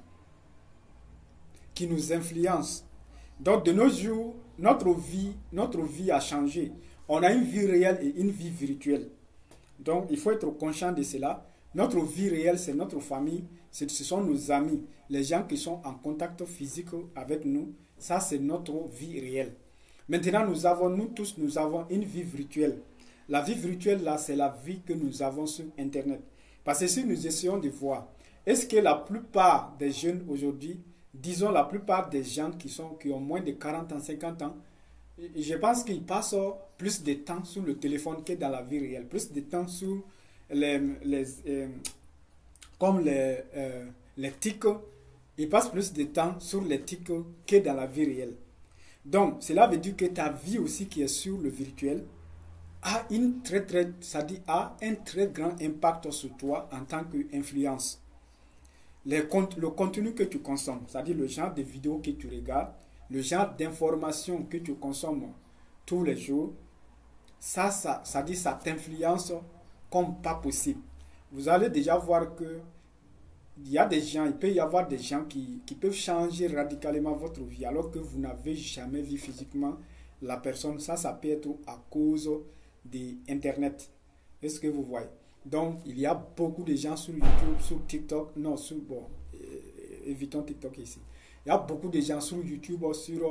S1: qui nous influence. Donc, de nos jours, notre vie, notre vie a changé. On a une vie réelle et une vie virtuelle. Donc, il faut être conscient de cela. Notre vie réelle, c'est notre famille, ce sont nos amis, les gens qui sont en contact physique avec nous. Ça, c'est notre vie réelle. Maintenant, nous avons, nous tous, nous avons une vie virtuelle. La vie virtuelle, là, c'est la vie que nous avons sur Internet. Parce que si nous essayons de voir, est-ce que la plupart des jeunes aujourd'hui, disons la plupart des gens qui, sont, qui ont moins de quarante ans, cinquante ans, je pense qu'ils passent plus de temps sur le téléphone que dans la vie réelle, plus de temps sur les, les euh, comme les, euh, les tics, ils passent plus de temps sur les tics que dans la vie réelle. Donc, cela veut dire que ta vie aussi qui est sur le virtuel a, une très, très, ça dit, a un très grand impact sur toi en tant qu'influence. Le, le contenu que tu consommes, c'est-à-dire le genre de vidéos que tu regardes, le genre d'informations que tu consommes tous les jours, ça, ça, ça dit, ça t'influence comme pas possible. Vous allez déjà voir que il y a des gens, il peut y avoir des gens qui, qui peuvent changer radicalement votre vie alors que vous n'avez jamais vu physiquement la personne. Ça, ça peut être à cause d'Internet. Est-ce que vous voyez? Donc, il y a beaucoup de gens sur YouTube, sur TikTok. Non, sur, bon, évitons TikTok ici. Il y a beaucoup de gens sur YouTube, sur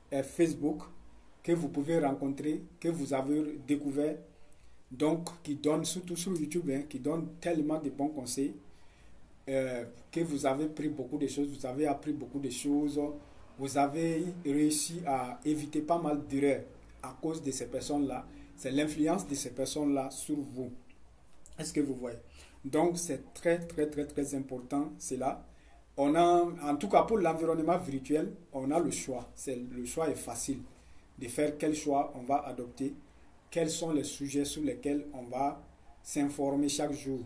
S1: euh, Facebook que vous pouvez rencontrer, que vous avez découvert, donc qui donne, surtout sur YouTube, hein, qui donne tellement de bons conseils, euh, que vous avez pris beaucoup de choses, vous avez appris beaucoup de choses, vous avez réussi à éviter pas mal d'erreurs à cause de ces personnes-là. C'est l'influence de ces personnes-là sur vous. Est-ce que vous voyez? Donc, c'est très, très, très, très important, c'est là. On a, en tout cas pour l'environnement virtuel, on a le choix. C'est, le choix est facile de faire quel choix on va adopter, quels sont les sujets sur lesquels on va s'informer chaque jour.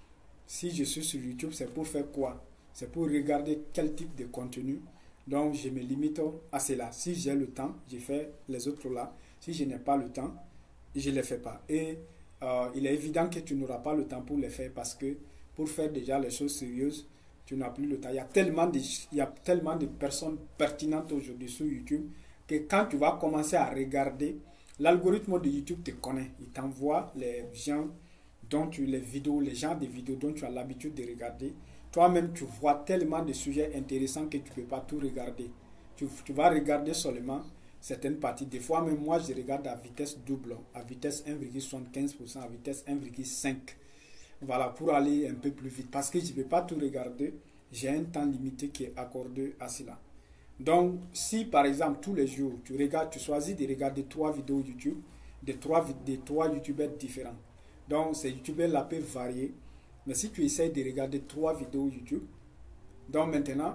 S1: Si je suis sur YouTube, c'est pour faire quoi? C'est pour regarder quel type de contenu. Donc, je me limite à cela. Si j'ai le temps, je fais les autres là. Si je n'ai pas le temps, je ne les fais pas. Et euh, il est évident que tu n'auras pas le temps pour les faire parce que pour faire déjà les choses sérieuses, tu n'as plus le temps. Il y a tellement de, il y a tellement de personnes pertinentes aujourd'hui sur YouTube que quand tu vas commencer à regarder, l'algorithme de YouTube te connaît. Il t'envoie les gens dont tu, les vidéos, les gens des vidéos dont tu as l'habitude de regarder. Toi-même, tu vois tellement de sujets intéressants que tu ne peux pas tout regarder. Tu, tu vas regarder seulement certaines parties. Des fois, même moi, je regarde à vitesse double, à vitesse un virgule soixante-quinze pour cent, à vitesse un virgule cinq. Voilà, pour aller un peu plus vite. Parce que je ne peux pas tout regarder. J'ai un temps limité qui est accordé à cela. Donc, si par exemple, tous les jours, tu regardes, tu choisis de regarder trois vidéos YouTube, de trois, de trois YouTubeurs différents. Donc, ces YouTubeurs-là peuvent varier. Mais si tu essayes de regarder trois vidéos YouTube, donc maintenant,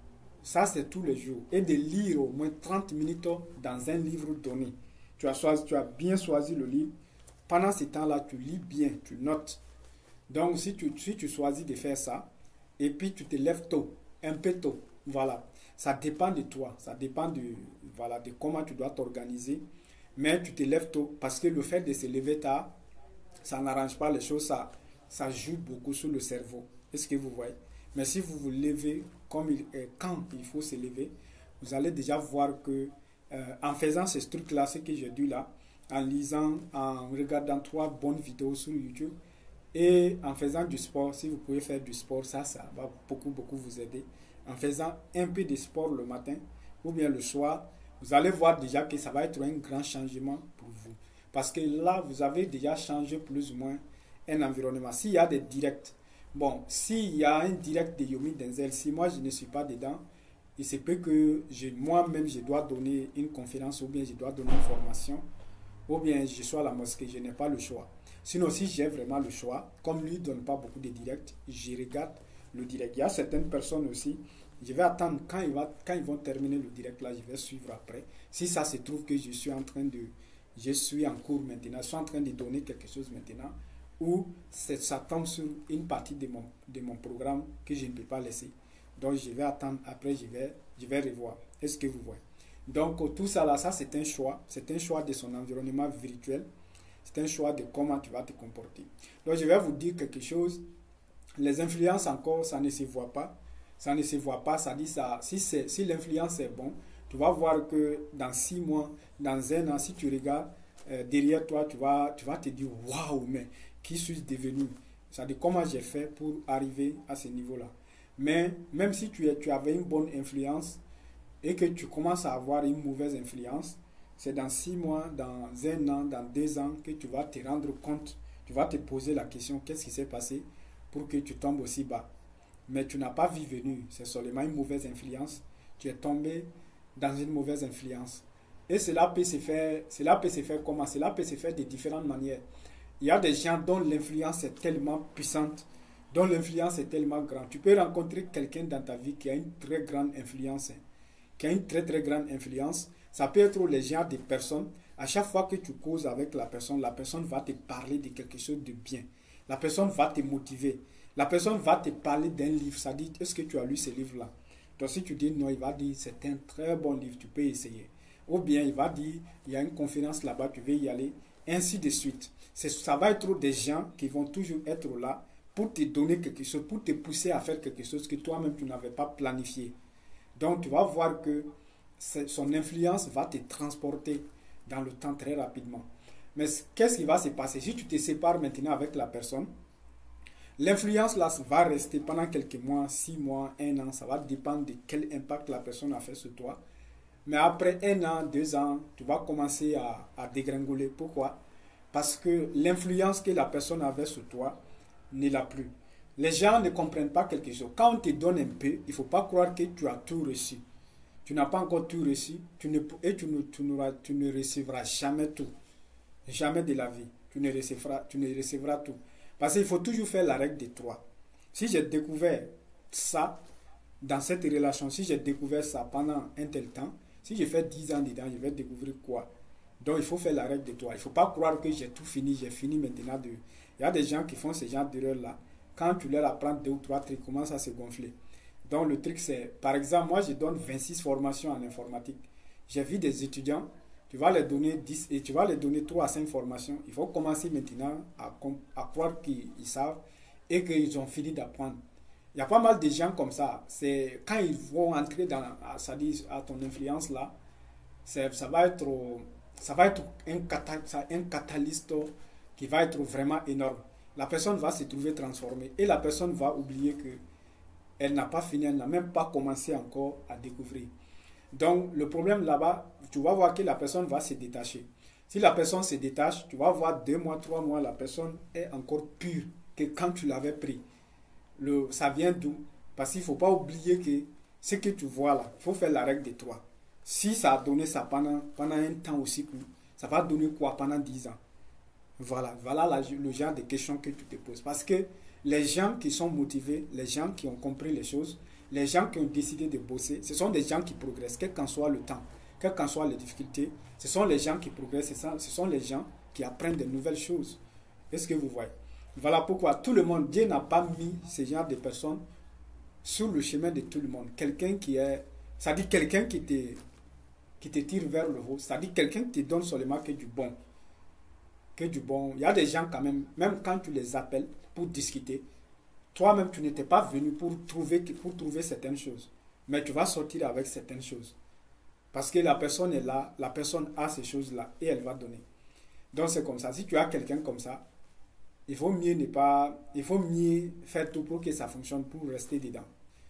S1: ça c'est tous les jours. Et de lire au moins trente minutes dans un livre donné. Tu as, choisi, tu as bien choisi le livre. Pendant ce temps-là, tu lis bien, tu notes. Donc, si tu, si tu choisis de faire ça, et puis tu te lèves tôt, un peu tôt, voilà. Ça dépend de toi, ça dépend de, voilà, de comment tu dois t'organiser. Mais tu te lèves tôt parce que le fait de se lever tard, ça n'arrange pas les choses, ça, ça joue beaucoup sur le cerveau. Est-ce que vous voyez? Mais si vous vous levez comme il, euh, quand il faut se lever, vous allez déjà voir que euh, en faisant ce truc-là, ce que j'ai dit là, en lisant, en regardant trois bonnes vidéos sur YouTube et en faisant du sport, si vous pouvez faire du sport, ça, ça va beaucoup, beaucoup vous aider. En faisant un peu de sport le matin ou bien le soir, vous allez voir déjà que ça va être un grand changement pour vous. Parce que là, vous avez déjà changé plus ou moins un environnement. S'il y a des directs, bon, s'il y a un direct de Yomi Denzel, si moi je ne suis pas dedans, il se peut que moi-même je dois donner une conférence ou bien je dois donner une formation ou bien je sois à la mosquée, je n'ai pas le choix. Sinon, si j'ai vraiment le choix, comme lui ne donne pas beaucoup de directs, je regarde le direct. Il y a certaines personnes aussi, je vais attendre quand ils, va, quand ils vont terminer le direct là, je vais suivre après. Si ça se trouve que je suis en train de, je suis en cours maintenant, je suis en train de donner quelque chose maintenant, ou ça tombe sur une partie de mon, de mon programme que je ne peux pas laisser. Donc je vais attendre, après je vais, je vais revoir. Est-ce que vous voyez? Donc tout ça là, ça c'est un choix, c'est un choix de son environnement virtuel, c'est un choix de comment tu vas te comporter. Donc je vais vous dire quelque chose, les influences encore, ça ne se voit pas, ça ne se voit pas, ça dit ça, si, si l'influence est bon, tu vas voir que dans six mois, dans un an, si tu regardes euh, derrière toi, tu vas, tu vas te dire waouh, mais qui suis-je devenu? Ça dit comment j'ai fait pour arriver à ce niveau-là. Mais même si tu, es, tu avais une bonne influence et que tu commences à avoir une mauvaise influence, c'est dans six mois, dans un an, dans deux ans que tu vas te rendre compte, tu vas te poser la question, qu'est-ce qui s'est passé pour que tu tombes aussi bas. Mais tu n'as pas vu venir, c'est seulement une mauvaise influence. Tu es tombé dans une mauvaise influence. Et cela peut se faire, cela peut se faire comment? Cela peut se faire de différentes manières. Il y a des gens dont l'influence est tellement puissante, dont l'influence est tellement grande. Tu peux rencontrer quelqu'un dans ta vie qui a une très grande influence, qui a une très très grande influence. Ça peut être les gens des personnes. À chaque fois que tu causes avec la personne, la personne va te parler de quelque chose de bien. La personne va te motiver. La personne va te parler d'un livre. Ça dit, est-ce que tu as lu ce livre-là? Donc si tu dis non, il va dire, c'est un très bon livre, tu peux essayer. Ou bien il va dire, il y a une conférence là-bas, tu veux y aller. Ainsi de suite. Ça va être des gens qui vont toujours être là pour te donner quelque chose, pour te pousser à faire quelque chose que toi-même tu n'avais pas planifié. Donc tu vas voir que son influence va te transporter dans le temps très rapidement. Mais qu'est-ce qui va se passer? Si tu te sépares maintenant avec la personne, l'influence là va rester pendant quelques mois, six mois, un an. Ça va dépendre de quel impact la personne a fait sur toi. Mais après un an, deux ans, tu vas commencer à, à dégringoler. Pourquoi? Parce que l'influence que la personne avait sur toi ne l'a plus. Les gens ne comprennent pas quelque chose. Quand on te donne un peu, il ne faut pas croire que tu as tout reçu. Tu n'as pas encore tout reçu tu ne, et tu ne, tu, n'auras, tu ne recevras jamais tout. Jamais de la vie. Tu ne recevras, tu ne recevras tout. Parce qu'il faut toujours faire la règle des trois. Si j'ai découvert ça dans cette relation, si j'ai découvert ça pendant un tel temps, si je fais dix ans dedans, je vais découvrir quoi? Donc il faut faire la règle des trois. Il ne faut pas croire que j'ai tout fini, j'ai fini maintenant de... Il y a des gens qui font ce genre d'erreur-là. Quand tu leur apprends deux ou trois trucs, ils commencent à se gonfler. Donc le truc c'est, par exemple, moi je donne vingt-six formations en informatique. J'ai vu des étudiants, tu vas les donner dix et tu vas les donner trois à cinq formations. Il faut commencer maintenant à, à croire qu'ils savent et qu'ils ont fini d'apprendre. Il y a pas mal de gens comme ça. C'est quand ils vont entrer dans, ça dit, à ton influence là, ça va être, ça va être un, cata, un catalyste qui va être vraiment énorme. La personne va se trouver transformée et la personne va oublier que elle n'a pas fini, elle n'a même pas commencé encore à découvrir. Donc le problème là-bas, tu vas voir que la personne va se détacher. Si la personne se détache, tu vas voir deux mois, trois mois, la personne est encore pure que quand tu l'avais pris. Le, ça vient d'où? Parce qu'il ne faut pas oublier que ce que tu vois là, il faut faire la règle des trois. Si ça a donné ça pendant, pendant un temps aussi, ça va donner quoi pendant dix ans? Voilà, voilà la, le genre de questions que tu te poses. Parce que les gens qui sont motivés, les gens qui ont compris les choses, les gens qui ont décidé de bosser, ce sont des gens qui progressent, quel qu'en soit le temps, quelles qu'en soient les difficultés. Ce sont les gens qui progressent, ce sont les gens qui apprennent de nouvelles choses. Est-ce que vous voyez? Voilà pourquoi tout le monde, Dieu n'a pas mis ce genre de personnes sur le chemin de tout le monde. Quelqu'un qui est, c'est-à-dire quelqu'un qui te, qui te tire vers le haut, c'est-à-dire quelqu'un qui te donne seulement que du bon. Que du bon. Il y a des gens quand même, même quand tu les appelles pour discuter, toi-même tu n'étais pas venu pour trouver, pour trouver certaines choses. Mais tu vas sortir avec certaines choses. Parce que la personne est là, la personne a ces choses-là et elle va donner. Donc c'est comme ça. Si tu as quelqu'un comme ça, il faut mieux ne pas, il faut mieux faire tout pour que ça fonctionne, pour rester dedans.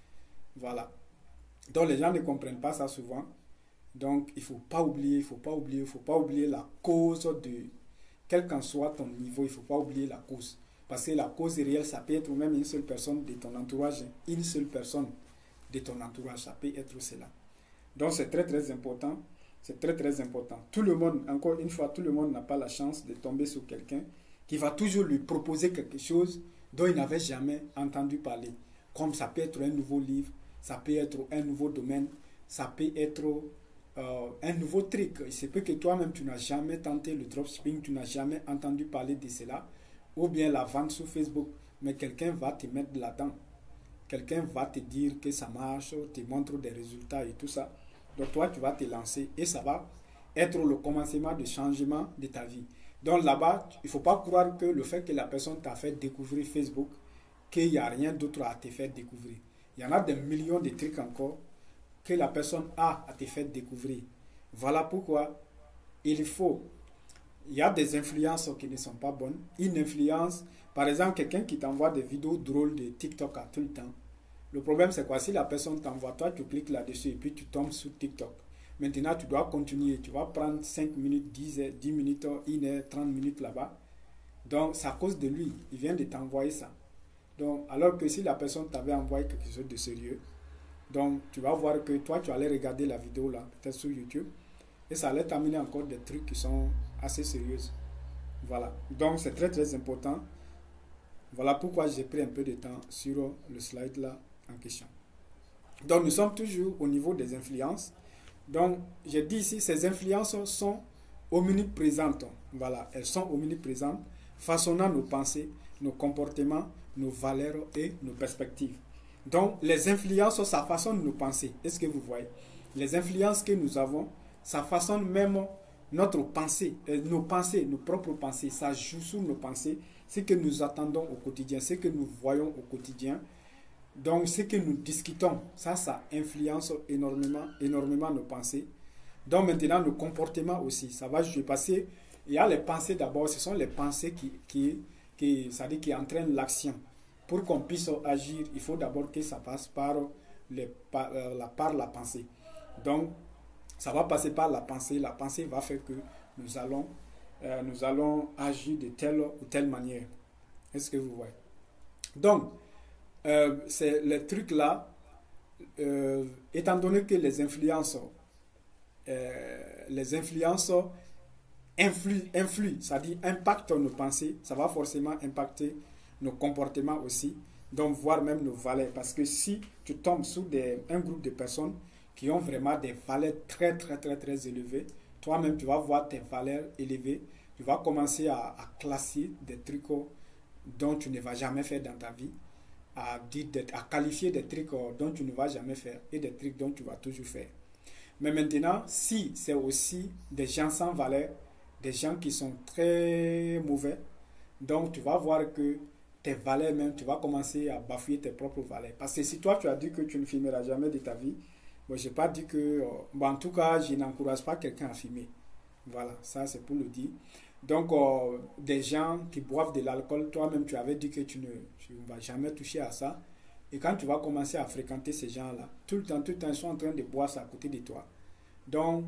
S1: Voilà. Donc les gens ne comprennent pas ça souvent. Donc il ne faut pas oublier, il ne faut pas oublier, il ne faut pas oublier la cause de, quel qu'en soit ton niveau, il ne faut pas oublier la cause. Parce que la cause est réelle, ça peut être même une seule personne de ton entourage, une seule personne de ton entourage, ça peut être cela. Donc c'est très très important, c'est très très important. Tout le monde, encore une fois, tout le monde n'a pas la chance de tomber sur quelqu'un qui va toujours lui proposer quelque chose dont il n'avait jamais entendu parler. Comme ça peut être un nouveau livre, ça peut être un nouveau domaine, ça peut être euh, un nouveau truc. Il se peut que toi-même tu n'as jamais tenté le dropshipping, tu n'as jamais entendu parler de cela, ou bien la vente sur Facebook, mais quelqu'un va te mettre là-dedans. Quelqu'un va te dire que ça marche, te montre des résultats et tout ça. Donc toi, tu vas te lancer et ça va être le commencement de changement de ta vie. Donc là-bas, il ne faut pas croire que le fait que la personne t'a fait découvrir Facebook, qu'il n'y a rien d'autre à te faire découvrir. Il y en a des millions de trucs encore que la personne a à te faire découvrir. Voilà pourquoi il faut... Il y a des influences qui ne sont pas bonnes. Une influence, par exemple, quelqu'un qui t'envoie des vidéos drôles de TikTok à tout le temps. Le problème, c'est quoi? Si la personne t'envoie, toi, tu cliques là-dessus et puis tu tombes sur TikTok. Maintenant, tu dois continuer. Tu vas prendre cinq minutes, dix, dix minutes, une heure, trente minutes là-bas. Donc, c'est à cause de lui. Il vient de t'envoyer ça. Donc, alors que si la personne t'avait envoyé quelque chose de sérieux, donc, tu vas voir que toi, tu allais regarder la vidéo là, peut-être sur YouTube. Et ça allait t'amener encore des trucs qui sont assez sérieux. Voilà. Donc, c'est très, très important. Voilà pourquoi j'ai pris un peu de temps sur le slide là en question. Donc, nous sommes toujours au niveau des influences. Donc, j'ai dit ici, ces influences sont omniprésentes. Voilà, elles sont omniprésentes, façonnant nos pensées, nos comportements, nos valeurs et nos perspectives. Donc, les influences, ça façonne nos pensées. Est-ce que vous voyez? Les influences que nous avons, ça façonne même notre pensée, euh, nos pensées, nos propres pensées. Ça joue sur nos pensées, ce que nous attendons au quotidien, ce que nous voyons au quotidien. Donc, ce que nous discutons, ça, ça influence énormément, énormément nos pensées. Donc, maintenant, nos comportements aussi, ça va jouer. Parce qu'il y a les pensées d'abord, ce sont les pensées qui, qui, qui, ça dit, qui entraînent l'action. Pour qu'on puisse agir, il faut d'abord que ça passe par, les, par, la, par la pensée. Donc, Ça va passer par la pensée. La pensée va faire que nous allons, euh, nous allons agir de telle ou telle manière. Est-ce que vous voyez? Donc, euh, c'est le truc là, euh, étant donné que les influences, euh, les influences influent, influent, c'est-à-dire impactent nos pensées, ça va forcément impacter nos comportements aussi, donc voire même nos valeurs. Parce que si tu tombes sous des, un groupe de personnes qui ont vraiment des valeurs très très très très élevées, toi-même tu vas voir tes valeurs élevées, tu vas commencer à, à classer des trucs dont tu ne vas jamais faire dans ta vie, à, dire, à qualifier des trucs dont tu ne vas jamais faire et des trucs dont tu vas toujours faire. Mais maintenant, si c'est aussi des gens sans valeur, des gens qui sont très mauvais, donc tu vas voir que tes valeurs même, tu vas commencer à bafouer tes propres valeurs. Parce que si toi tu as dit que tu ne filmeras jamais de ta vie, bon, je n'ai pas dit que, bon, en tout cas, je n'encourage pas quelqu'un à filmer. Voilà, ça c'est pour le dire. Donc, euh, des gens qui boivent de l'alcool, toi-même tu avais dit que tu ne, tu ne vas jamais toucher à ça. Et quand tu vas commencer à fréquenter ces gens-là, tout le temps, tout le temps, ils sont en train de boire ça à côté de toi. Donc,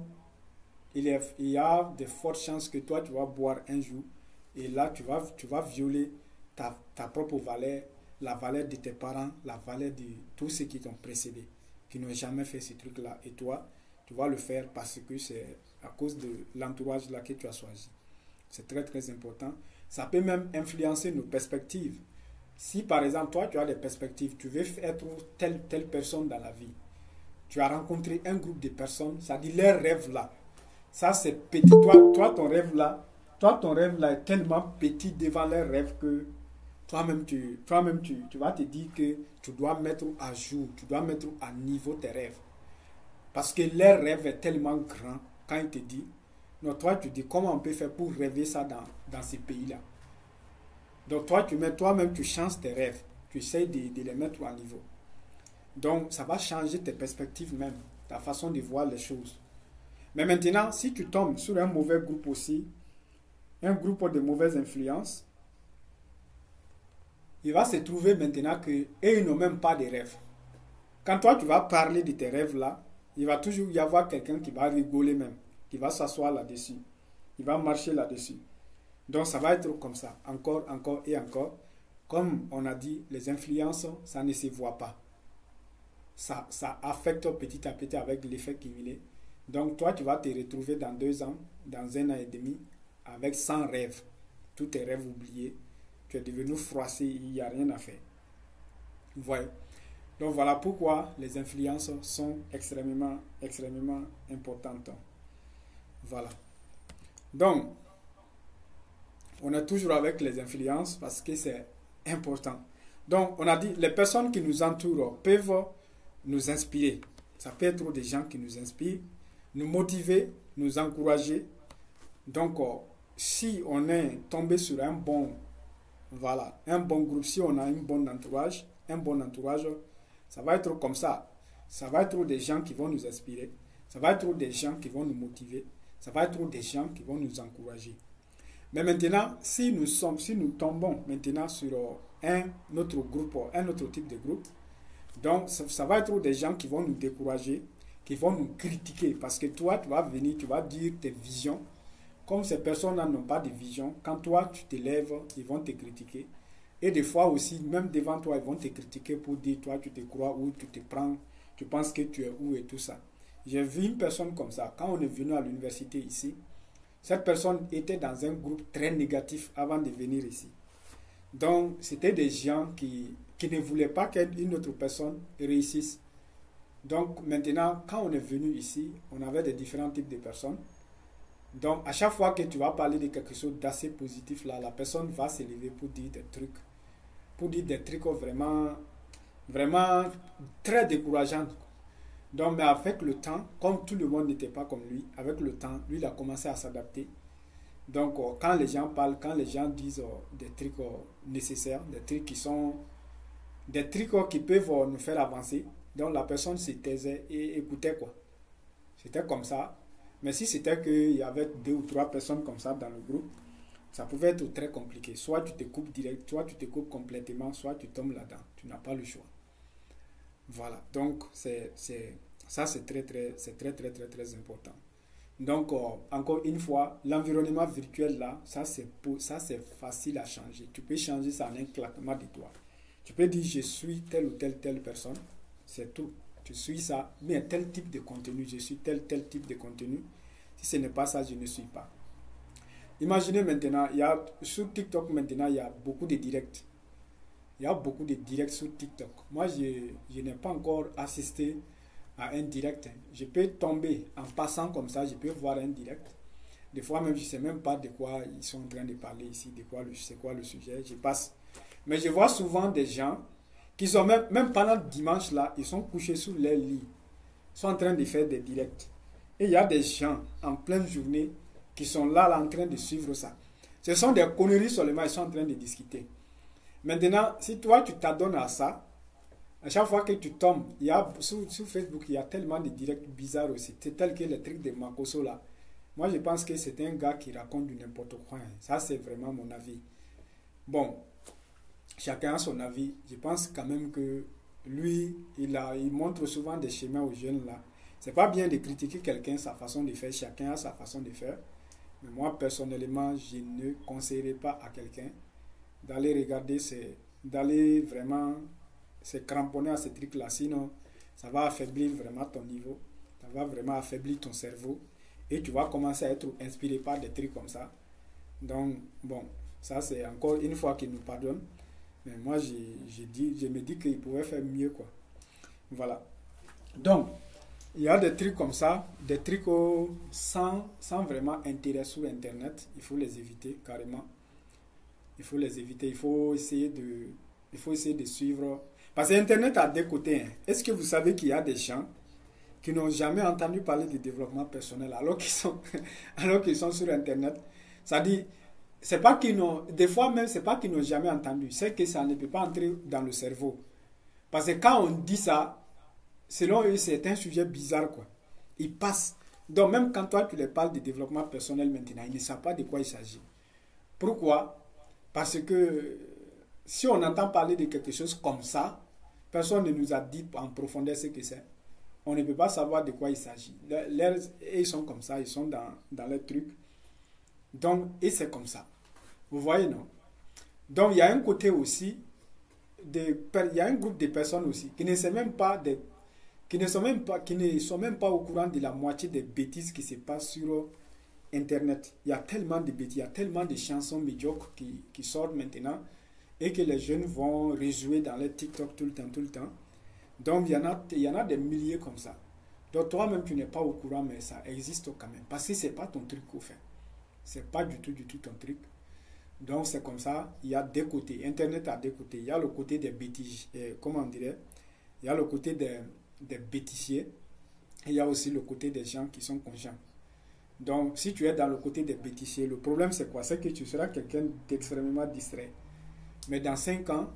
S1: il, est, il y a de fortes chances que toi, tu vas boire un jour. Et là, tu vas, tu vas violer ta, ta propre valeur, la valeur de tes parents, la valeur de tous ceux qui t'ont précédé, qui n'ont jamais fait ce truc-là. Et toi, tu vas le faire parce que c'est à cause de l'entourage là que tu as choisi. C'est très, très important. Ça peut même influencer nos perspectives. Si, par exemple, toi, tu as des perspectives, tu veux être telle, telle personne dans la vie, tu as rencontré un groupe de personnes, ça dit leur rêve là. Ça, c'est petit. Toi, toi, ton rêve là, toi, ton rêve là est tellement petit devant leur rêve que toi-même, tu, toi-même tu, tu vas te dire que tu dois mettre à jour, tu dois mettre à niveau tes rêves. Parce que leur rêve est tellement grand quand il te dit, non, toi, tu dis comment on peut faire pour rêver ça dans, dans ces pays-là. Donc, toi, tu mets toi-même, tu changes tes rêves. Tu essaies de, de les mettre à niveau. Donc, ça va changer tes perspectives même, ta façon de voir les choses. Mais maintenant, si tu tombes sur un mauvais groupe aussi, un groupe de mauvaises influences, il va se trouver maintenant qu'eux, ils n'ont même pas de rêves. Quand toi, tu vas parler de tes rêves là, il va toujours y avoir quelqu'un qui va rigoler même, qui va s'asseoir là-dessus. Il va marcher là-dessus. Donc, ça va être comme ça, encore, encore et encore. Comme on a dit, les influences, ça ne se voit pas. Ça, ça affecte petit à petit avec l'effet cumulé. Donc, toi, tu vas te retrouver dans deux ans, dans un an et demi, avec cent rêves. Tous tes rêves oubliés. Tu es devenu froissé, il n'y a rien à faire. Vous voyez? Donc, voilà pourquoi les influences sont extrêmement, extrêmement importantes. Voilà. Donc, on est toujours avec les influences parce que c'est important. Donc, on a dit, les personnes qui nous entourent peuvent nous inspirer. Ça peut être des gens qui nous inspirent, nous motiver, nous encourager. Donc, si on est tombé sur un bon, voilà, un bon groupe, si on a un bon entourage, un bon entourage, ça va être comme ça. Ça va être des gens qui vont nous inspirer. Ça va être des gens qui vont nous motiver. Ça va être des gens qui vont nous encourager. Mais maintenant, si nous sommes, si nous tombons maintenant sur un autre groupe, un autre type de groupe, donc ça, ça va être des gens qui vont nous décourager, qui vont nous critiquer. Parce que toi, tu vas venir, tu vas dire tes visions. Comme ces personnes-là n'ont pas de vision, quand toi, tu te lèves, ils vont te critiquer. Et des fois aussi, même devant toi, ils vont te critiquer pour dire, toi, tu te crois où, tu te prends, tu penses que tu es où et tout ça. J'ai vu une personne comme ça. Quand on est venu à l'université ici, cette personne était dans un groupe très négatif avant de venir ici. Donc, c'était des gens qui, qui ne voulaient pas qu'une autre personne réussisse. Donc, maintenant, quand on est venu ici, on avait des différents types de personnes. Donc, à chaque fois que tu vas parler de quelque chose d'assez positif, là, la personne va se lever pour dire des trucs. Pour dire des trucs vraiment, vraiment très décourageants. Donc, mais avec le temps, comme tout le monde n'était pas comme lui, avec le temps, lui, il a commencé à s'adapter. Donc, euh, quand les gens parlent, quand les gens disent euh, des trucs euh, nécessaires, des trucs qui sont, des trucs euh, qui peuvent euh, nous faire avancer, donc la personne se taisait et écoutait quoi. C'était comme ça. Mais si c'était qu'il y avait deux ou trois personnes comme ça dans le groupe, ça pouvait être très compliqué. Soit tu te coupes direct, soit tu te coupes complètement, soit tu tombes là-dedans. Tu n'as pas le choix. Voilà, donc c'est Ça, c'est très, très, c'est très, très, très, très important. Donc, euh, encore une fois, l'environnement virtuel, là, ça, c'est ça, c'est facile à changer. Tu peux changer ça en un claquement de doigts. Tu peux dire, je suis telle ou telle, telle personne. C'est tout. Tu suis ça. Mais tel type de contenu, je suis tel, tel type de contenu. Si ce n'est pas ça, je ne suis pas. Imaginez maintenant, il y a, sur TikTok maintenant, il y a beaucoup de directs. Il y a beaucoup de directs sur TikTok. Moi, je, je n'ai pas encore assisté à un direct. Je peux tomber en passant comme ça, je peux voir un direct. Des fois même, je ne sais même pas de quoi ils sont en train de parler ici, de quoi, c'est quoi le sujet. Je passe. Mais je vois souvent des gens qui sont même, même pendant dimanche là, ils sont couchés sur leur lit. Ils sont en train de faire des directs. Et il y a des gens en pleine journée qui sont là, là en train de suivre ça. Ce sont des conneries seulement, ils sont en train de discuter. Maintenant, si toi tu t'adonnes à ça, à chaque fois que tu tombes, il y a, sur, sur Facebook, il y a tellement de directs bizarres aussi. C'est tel que le truc de Makoso là. Moi, je pense que c'est un gars qui raconte du n'importe quoi. Ça, c'est vraiment mon avis. Bon, chacun a son avis. Je pense quand même que lui, il, a, il montre souvent des schémas aux jeunes là. C'est pas bien de critiquer quelqu'un, sa façon de faire. Chacun a sa façon de faire. Mais moi, personnellement, je ne conseillerais pas à quelqu'un d'aller regarder, d'aller vraiment se cramponner à ces trucs-là. Sinon, ça va affaiblir vraiment ton niveau. Ça va vraiment affaiblir ton cerveau. Et tu vas commencer à être inspiré par des trucs comme ça. Donc, bon, ça c'est encore une fois qu'il nous pardonne. Mais moi, j'ai dit, je me dis qu'il pouvait faire mieux, quoi. Voilà. Donc, il y a des trucs comme ça, des trucs sans, sans vraiment intérêt sur Internet. Il faut les éviter carrément. Il faut les éviter. Il faut essayer de, il faut essayer de suivre. Parce que Internet a deux côtés. Hein. Est-ce que vous savez qu'il y a des gens qui n'ont jamais entendu parler de développement personnel alors qu'ils sont, alors qu'ils sont sur Internet? Ça dit, c'est pas qu'ils n'ont, des fois même, c'est pas qu'ils n'ont jamais entendu. C'est que ça ne peut pas entrer dans le cerveau. Parce que quand on dit ça, selon eux, c'est un sujet bizarre, quoi. Ils passent. Donc, même quand toi, tu les parles de développement personnel maintenant, ils ne savent pas de quoi il s'agit. Pourquoi? Parce que si on entend parler de quelque chose comme ça, personne ne nous a dit en profondeur ce que c'est. On ne peut pas savoir de quoi il s'agit. Ils sont comme ça, ils sont dans, dans les trucs. Donc, et c'est comme ça. Vous voyez, non? Donc, il y a un côté aussi, de, il y a un groupe de personnes aussi qui ne savent même pas des qui ne sont même pas, qui ne sont même pas au courant de la moitié des bêtises qui se passent sur Internet. Il y a tellement de bêtises, il y a tellement de chansons médiocres qui, qui sortent maintenant et que les jeunes vont rejouer dans les TikTok tout le temps, tout le temps. Donc, il y en a, il y en a des milliers comme ça. Donc, toi-même, tu n'es pas au courant, mais ça existe quand même. Parce que ce n'est pas ton truc au fait. Ce n'est pas du tout, du tout ton truc. Donc, c'est comme ça. Il y a deux côtés. Internet a deux côtés. Il y a le côté des bêtises, et, comment on dirait, il y a le côté des des bêtisiers, et il y a aussi le côté des gens qui sont conscients. Donc, si tu es dans le côté des bêtisiers, le problème c'est quoi? C'est que tu seras quelqu'un d'extrêmement distrait. Mais dans cinq ans,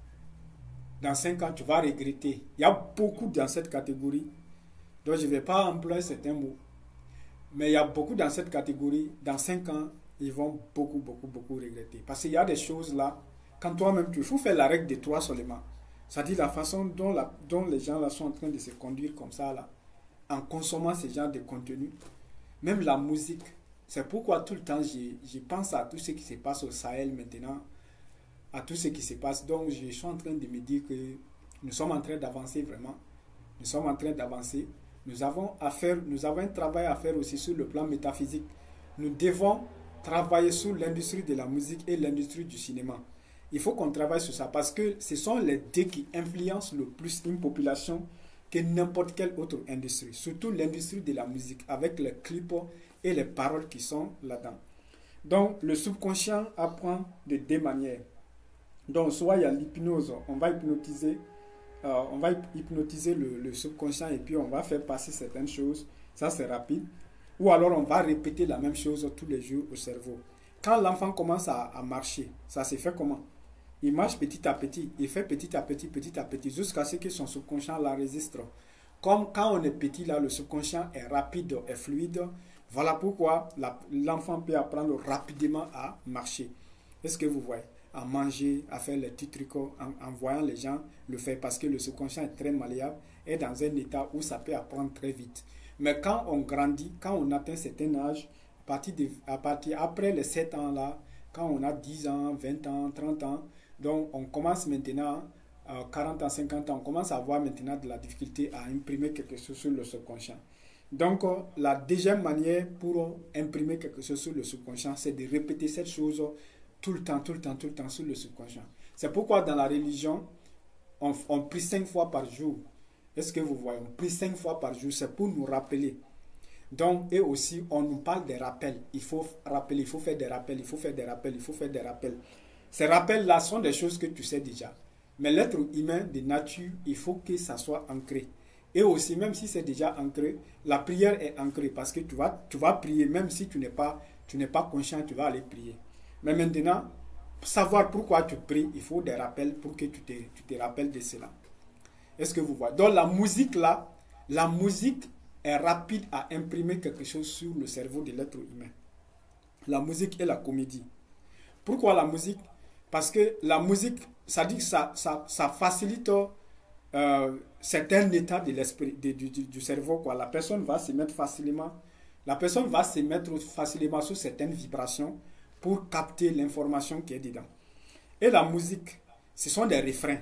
S1: dans cinq ans, tu vas regretter. Il y a beaucoup dans cette catégorie, donc je ne vais pas employer certains mots, mais il y a beaucoup dans cette catégorie, dans cinq ans, ils vont beaucoup, beaucoup, beaucoup regretter. Parce qu'il y a des choses là, quand toi-même, tu faut faire la règle de toi seulement. C'est-à-dire la façon dont, la, dont les gens là sont en train de se conduire comme ça, là, en consommant ce genre de contenu. Même la musique. C'est pourquoi tout le temps, je pense à tout ce qui se passe au Sahel maintenant, à tout ce qui se passe. Donc, je suis en train de me dire que nous sommes en train d'avancer vraiment. Nous sommes en train d'avancer. Nous avons à faire, nous avons un travail à faire aussi sur le plan métaphysique. Nous devons travailler sur l'industrie de la musique et l'industrie du cinéma. Il faut qu'on travaille sur ça parce que ce sont les deux qui influencent le plus une population que n'importe quelle autre industrie. Surtout l'industrie de la musique avec les clips et les paroles qui sont là-dedans. Donc, le subconscient apprend de deux manières. Donc, soit il y a l'hypnose, on va hypnotiser, euh, on va hypnotiser le, le subconscient et puis on va faire passer certaines choses. Ça, c'est rapide. Ou alors, on va répéter la même chose tous les jours au cerveau. Quand l'enfant commence à, à marcher, ça se fait comment? Il marche petit à petit, il fait petit à petit, petit à petit, jusqu'à ce que son subconscient la résiste. Comme quand on est petit, là, le subconscient est rapide et fluide. Voilà pourquoi l'enfant peut apprendre rapidement à marcher. Est-ce que vous voyez? À manger, à faire les petits trucs, en, en voyant les gens le faire, parce que le subconscient est très malléable est dans un état où ça peut apprendre très vite. Mais quand on grandit, quand on atteint un certain âge, à partir, de, à partir après les sept ans là, quand on a dix ans, vingt ans, trente ans, donc on commence maintenant, euh, quarante ans, cinquante ans, on commence à avoir maintenant de la difficulté à imprimer quelque chose sur le subconscient. Donc euh, la deuxième manière pour imprimer quelque chose sur le subconscient, c'est de répéter cette chose tout le temps, tout le temps, tout le temps sur le subconscient. C'est pourquoi dans la religion, on, on prie cinq fois par jour. Est-ce que vous voyez? On prie cinq fois par jour, c'est pour nous rappeler. Donc, et aussi, on nous parle des rappels. Il faut rappeler, il faut faire des rappels, il faut faire des rappels, il faut faire des rappels. Ces rappels-là sont des choses que tu sais déjà. Mais l'être humain de nature, il faut que ça soit ancré. Et aussi, même si c'est déjà ancré, la prière est ancrée parce que tu vas, tu vas prier, même si tu n'es pas, tu n'es pas conscient, tu vas aller prier. Mais maintenant, pour savoir pourquoi tu pries, il faut des rappels pour que tu te, tu te rappelles de cela. Est-ce que vous voyez? Donc la musique là, la musique est rapide à imprimer quelque chose sur le cerveau de l'être humain. La musique et la comédie. Pourquoi la musique? Parce que la musique, ça dit que ça, ça, ça facilite euh, certains états de l'esprit, de, du, du cerveau, quoi. La personne va se mettre facilement, la personne va se mettre facilement sur certaines vibrations pour capter l'information qui est dedans. Et la musique, ce sont des refrains.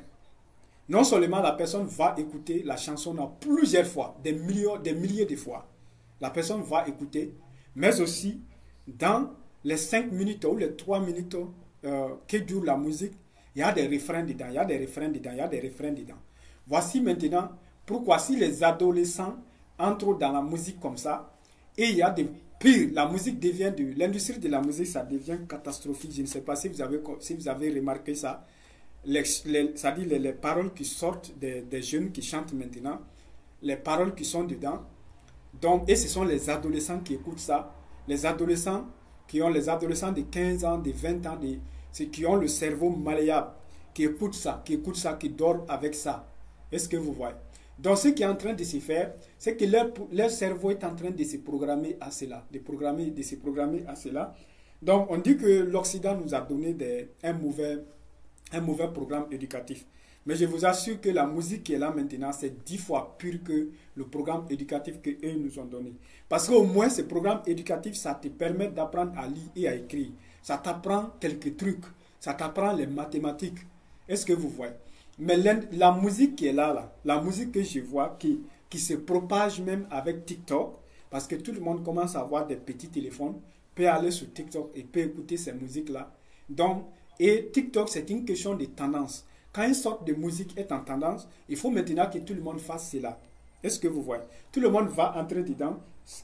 S1: Non seulement la personne va écouter la chanson plusieurs fois, des millions, des milliers de fois. La personne va écouter, mais aussi dans les cinq minutes ou les trois minutes euh, que dure la musique, il y a des refrains dedans, il y a des refrains dedans, il y a des refrains dedans. Voici maintenant pourquoi si les adolescents entrent dans la musique comme ça, et il y a des pires, la musique devient de, l'industrie de la musique, ça devient catastrophique. Je ne sais pas si vous avez, si vous avez remarqué ça. Les, les, ça dit les, les paroles qui sortent des, des jeunes qui chantent maintenant, les paroles qui sont dedans. Donc, et ce sont les adolescents qui écoutent ça. Les adolescents qui ont les adolescents de quinze ans, de vingt ans, de, ceux qui ont le cerveau malléable, qui écoutent ça, qui écoutent ça, qui dorment avec ça. Est-ce que vous voyez? Donc, ce qui est en train de se faire, c'est que leur, leur cerveau est en train de se programmer à cela, de, programmer, de se programmer à cela. Donc, on dit que l'Occident nous a donné des, un mauvais un mauvais programme éducatif. Mais je vous assure que la musique qui est là maintenant, c'est dix fois pire que le programme éducatif qu'eux nous ont donné. Parce qu'au moins, ce programme éducatif, ça te permet d'apprendre à lire et à écrire. Ça t'apprend quelques trucs. Ça t'apprend les mathématiques. Est-ce que vous voyez? Mais la, la musique qui est là, là, la musique que je vois, qui, qui se propage même avec TikTok, parce que tout le monde commence à avoir des petits téléphones, peut aller sur TikTok et peut écouter ces musiques-là. Donc, et TikTok, c'est une question de tendance. Quand une sorte de musique est en tendance, il faut maintenant que tout le monde fasse cela. Est-ce que vous voyez? Tout le monde va entrer dedans.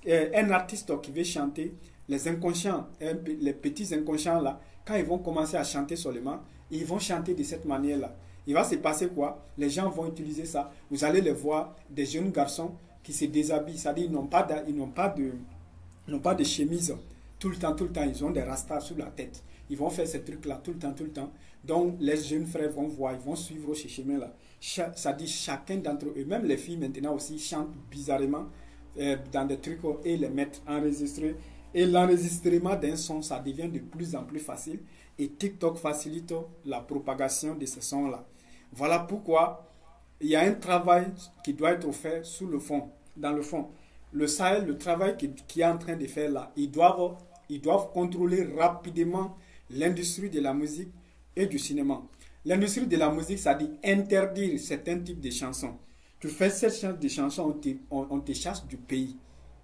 S1: Un artiste qui veut chanter, les inconscients, les petits inconscients là, quand ils vont commencer à chanter seulement, ils vont chanter de cette manière-là. Il va se passer quoi? Les gens vont utiliser ça. Vous allez les voir, des jeunes garçons qui se déshabillent, c'est-à-dire ils n'ont pas de, ils n'ont pas de, ils n'ont pas de chemise. Tout le temps, tout le temps, ils ont des rastas sur la tête. Ils vont faire ces trucs-là tout le temps, tout le temps. Donc, les jeunes frères vont voir, ils vont suivre ces chemins-là. Ça dit chacun d'entre eux, même les filles maintenant aussi, chantent bizarrement euh, dans des trucs et les mettent enregistrés. Et l'enregistrement d'un son, ça devient de plus en plus facile. Et TikTok facilite la propagation de ces sons-là. Voilà pourquoi il y a un travail qui doit être fait sur le fond, dans le fond. Le Sahel, le travail qu'il qui est en train de faire là, ils doivent, ils doivent contrôler rapidement l'industrie de la musique et du cinéma. L'industrie de la musique, ça dit interdire certains types de chansons. Tu fais cette chance de chansons, on te, on, on te chasse du pays.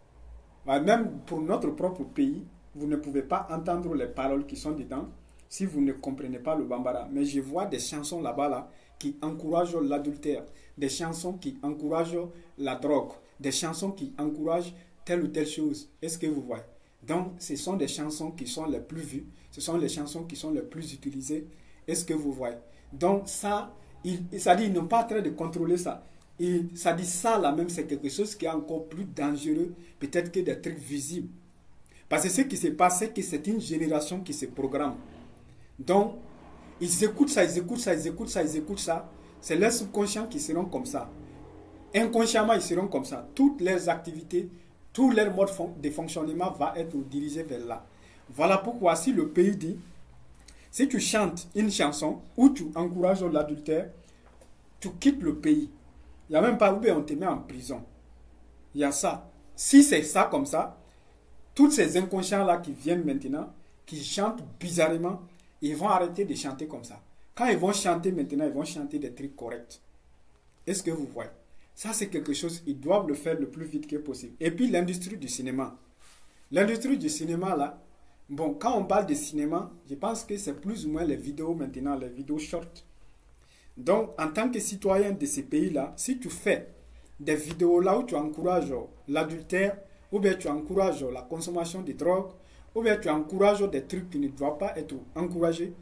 S1: Même pour notre propre pays, vous ne pouvez pas entendre les paroles qui sont dedans si vous ne comprenez pas le bambara. Mais je vois des chansons là-bas là, qui encouragent l'adultère, des chansons qui encouragent la drogue, des chansons qui encouragent telle ou telle chose. Est-ce que vous voyez? Donc, ce sont des chansons qui sont les plus vues, ce sont les chansons qui sont les plus utilisées. Est-ce que vous voyez? Donc, ça, il, ça dit, ils n'ont pas en train de contrôler ça. Et ça dit ça là même, c'est quelque chose qui est encore plus dangereux, peut-être que des trucs visibles. Parce que ce qui se passe, c'est que c'est une génération qui se programme. Donc, ils écoutent ça, ils écoutent ça, ils écoutent ça, ils écoutent ça. C'est leurs subconscients qui seront comme ça. Inconsciemment, ils seront comme ça. Toutes leurs activités, tout leur mode de fonctionnement va être dirigé vers là. Voilà pourquoi si le pays dit, si tu chantes une chanson où tu encourages l'adultère, tu quittes le pays. Il n'y a même pas, ou bien on te met en prison. Il y a ça. Si c'est ça comme ça, tous ces inconscients-là qui viennent maintenant, qui chantent bizarrement, ils vont arrêter de chanter comme ça. Quand ils vont chanter maintenant, ils vont chanter des trucs corrects. Est-ce que vous voyez? Ça, c'est quelque chose, ils doivent le faire le plus vite que possible. Et puis, l'industrie du cinéma. L'industrie du cinéma, là, bon, quand on parle de cinéma, je pense que c'est plus ou moins les vidéos maintenant, les vidéos short. Donc, en tant que citoyen de ces pays-là, si tu fais des vidéos là où tu encourages l'adultère, ou bien tu encourages la consommation de drogue, ou bien tu encourages des trucs qui ne doivent pas être encouragés,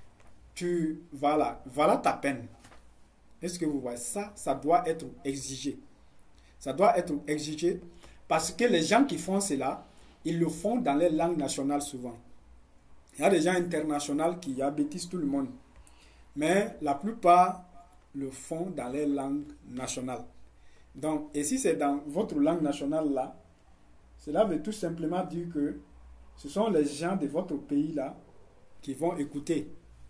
S1: tu, voilà, voilà ta peine. Est-ce que vous voyez ça? Ça doit être exigé. Ça doit être exigé parce que les gens qui font cela, ils le font dans les langues nationales souvent. Il y a des gens internationaux qui abêtissent tout le monde. Mais la plupart le font dans les langues nationales. Donc, et si c'est dans votre langue nationale là, cela veut tout simplement dire que ce sont les gens de votre pays là qui vont écouter.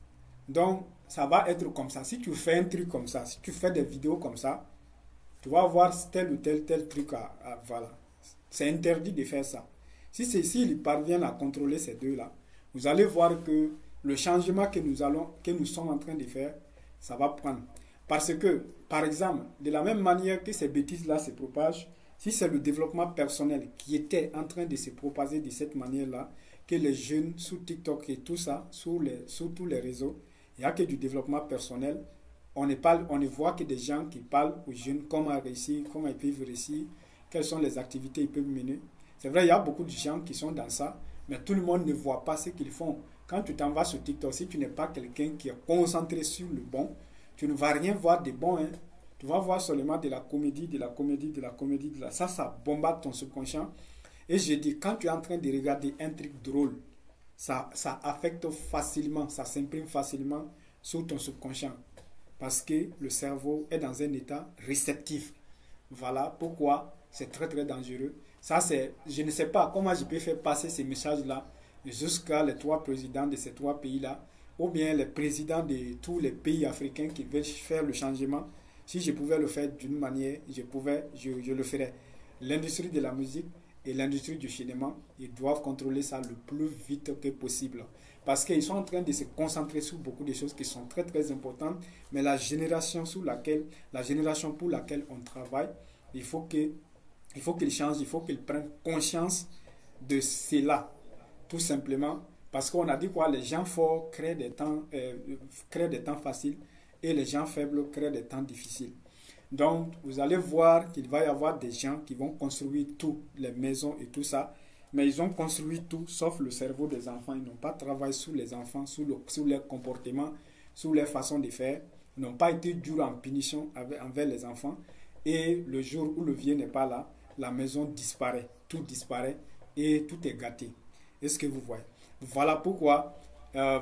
S1: Donc, ça va être comme ça. Si tu fais un truc comme ça, si tu fais des vidéos comme ça, tu vas avoir tel ou tel, tel truc à, à voilà. C'est interdit de faire ça. Si c'est s'ils parviennent à contrôler ces deux-là, vous allez voir que le changement que nous allons, que nous sommes en train de faire, ça va prendre. Parce que, par exemple, de la même manière que ces bêtises-là se propagent, si c'est le développement personnel qui était en train de se propager de cette manière-là, que les jeunes sous TikTok et tout ça, sur, les, sur tous les réseaux, il n'y a que du développement personnel. On ne, parle, on ne voit que des gens qui parlent aux jeunes comment réussir, comment ils peuvent réussir, quelles sont les activités qu'ils peuvent mener. C'est vrai, il y a beaucoup de gens qui sont dans ça, mais tout le monde ne voit pas ce qu'ils font. Quand tu t'en vas sur TikTok, si tu n'es pas quelqu'un qui est concentré sur le bon, tu ne vas rien voir de bon. Hein. Tu vas voir seulement de la comédie, de la comédie, de la comédie. De la... Ça, ça bombarde ton subconscient. Et je dis, quand tu es en train de regarder un truc drôle, ça, ça affecte facilement, ça s'imprime facilement sur ton subconscient. Parce que le cerveau est dans un état réceptif. Voilà pourquoi c'est très très dangereux. Ça, c'est, je ne sais pas comment je peux faire passer ces messages-là jusqu'à les trois présidents de ces trois pays-là, ou bien les présidents de tous les pays africains qui veulent faire le changement. Si je pouvais le faire d'une manière, je pouvais, je, je le ferais. L'industrie de la musique et l'industrie du cinéma, ils doivent contrôler ça le plus vite que possible. Parce qu'ils sont en train de se concentrer sur beaucoup de choses qui sont très très importantes, mais la génération sur laquelle, la génération pour laquelle on travaille, il faut que, il faut qu'ils changent, il faut qu'ils prennent conscience de cela, tout simplement. Parce qu'on a dit quoi, les gens forts créent des temps, euh, créent des temps faciles et les gens faibles créent des temps difficiles. Donc, vous allez voir qu'il va y avoir des gens qui vont construire toutes les maisons et tout ça, mais ils ont construit tout sauf le cerveau des enfants. Ils n'ont pas travaillé sur les enfants, sur, le, sur leur comportement, sur leur façon de faire. Ils n'ont pas été durs en punition avec, envers les enfants. Et le jour où le vieux n'est pas là, la maison disparaît, tout disparaît et tout est gâté. Est-ce que vous voyez? Voilà pourquoi euh,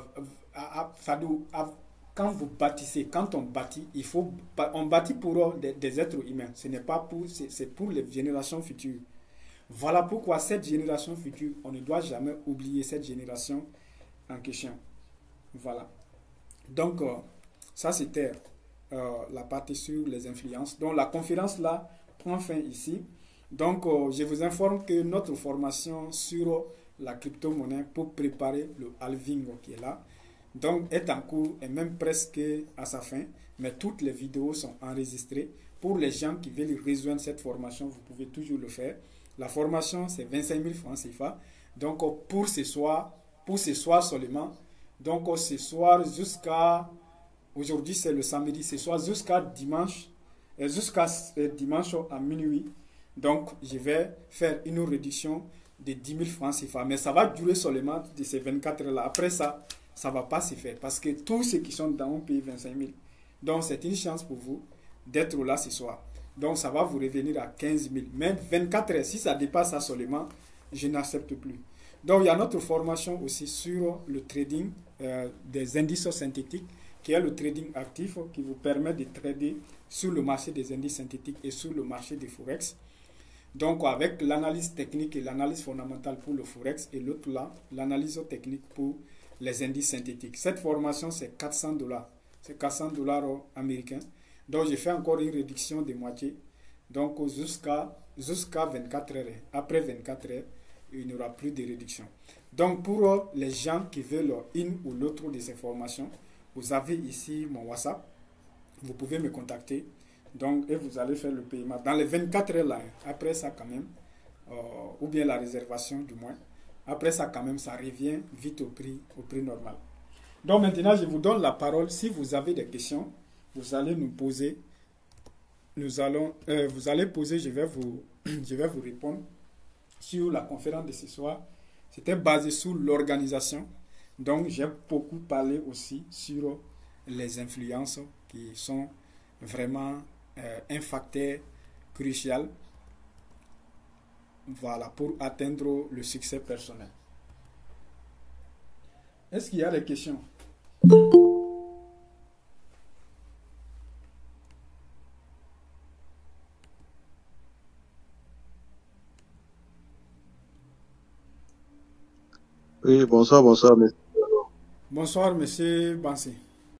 S1: ça doit, quand vous bâtissez, quand on bâtit, il faut, on bâtit pour des, des êtres humains. Ce n'est pas pour, c'est pour les générations futures. Voilà pourquoi cette génération future, on ne doit jamais oublier cette génération en question. Voilà. Donc, euh, ça c'était euh, la partie sur les influences. Donc, la conférence là prend fin ici. Donc, euh, je vous informe que notre formation sur la crypto-monnaie pour préparer le halving qui est là, donc est en cours et même presque à sa fin, mais toutes les vidéos sont enregistrées. Pour les gens qui veulent rejoindre cette formation, vous pouvez toujours le faire. La formation, c'est vingt-cinq mille francs C F A. Donc, pour ce soir, pour ce soir seulement, donc ce soir jusqu'à, aujourd'hui c'est le samedi, ce soir jusqu'à dimanche, jusqu'à dimanche à minuit, donc je vais faire une réduction de dix mille francs C F A. Mais ça va durer seulement de ces vingt-quatre heures là. Après ça, ça ne va pas se faire parce que tous ceux qui sont dans mon pays, vingt-cinq mille. Donc, c'est une chance pour vous d'être là ce soir. Donc, ça va vous revenir à quinze mille. Même vingt-quatre heures, si ça dépasse ça seulement, je n'accepte plus. Donc, il y a notre formation aussi sur le trading euh, des indices synthétiques, qui est le trading actif qui vous permet de trader sur le marché des indices synthétiques et sur le marché des Forex. Donc, avec l'analyse technique et l'analyse fondamentale pour le Forex et l'autre là, l'analyse technique pour les indices synthétiques. Cette formation, c'est quatre cents dollars. C'est quatre cents dollars américains. Donc, j'ai fait encore une réduction de moitié. Donc, jusqu'à jusqu'à vingt-quatre heures. Après vingt-quatre heures, il n'y aura plus de réduction. Donc, pour les gens qui veulent une ou l'autre de ces formations, vous avez ici mon WhatsApp. Vous pouvez me contacter. Donc, et vous allez faire le paiement. Dans les vingt-quatre heures là, après ça quand même, euh, ou bien la réservation du moins, après ça quand même, ça revient vite au prix, au prix normal. Donc maintenant, je vous donne la parole. Si vous avez des questions, vous allez nous poser. Nous allons, euh, vous allez poser, je vais vous, je vais vous répondre sur la conférence de ce soir. C'était basé sur l'organisation. Donc, j'ai beaucoup parlé aussi sur les influences qui sont vraiment euh, un facteur crucial, voilà, pour atteindre le succès personnel. Est-ce qu'il y a des questions?
S2: Oui, bonsoir, bonsoir, monsieur.
S1: Bonsoir, monsieur Bansé.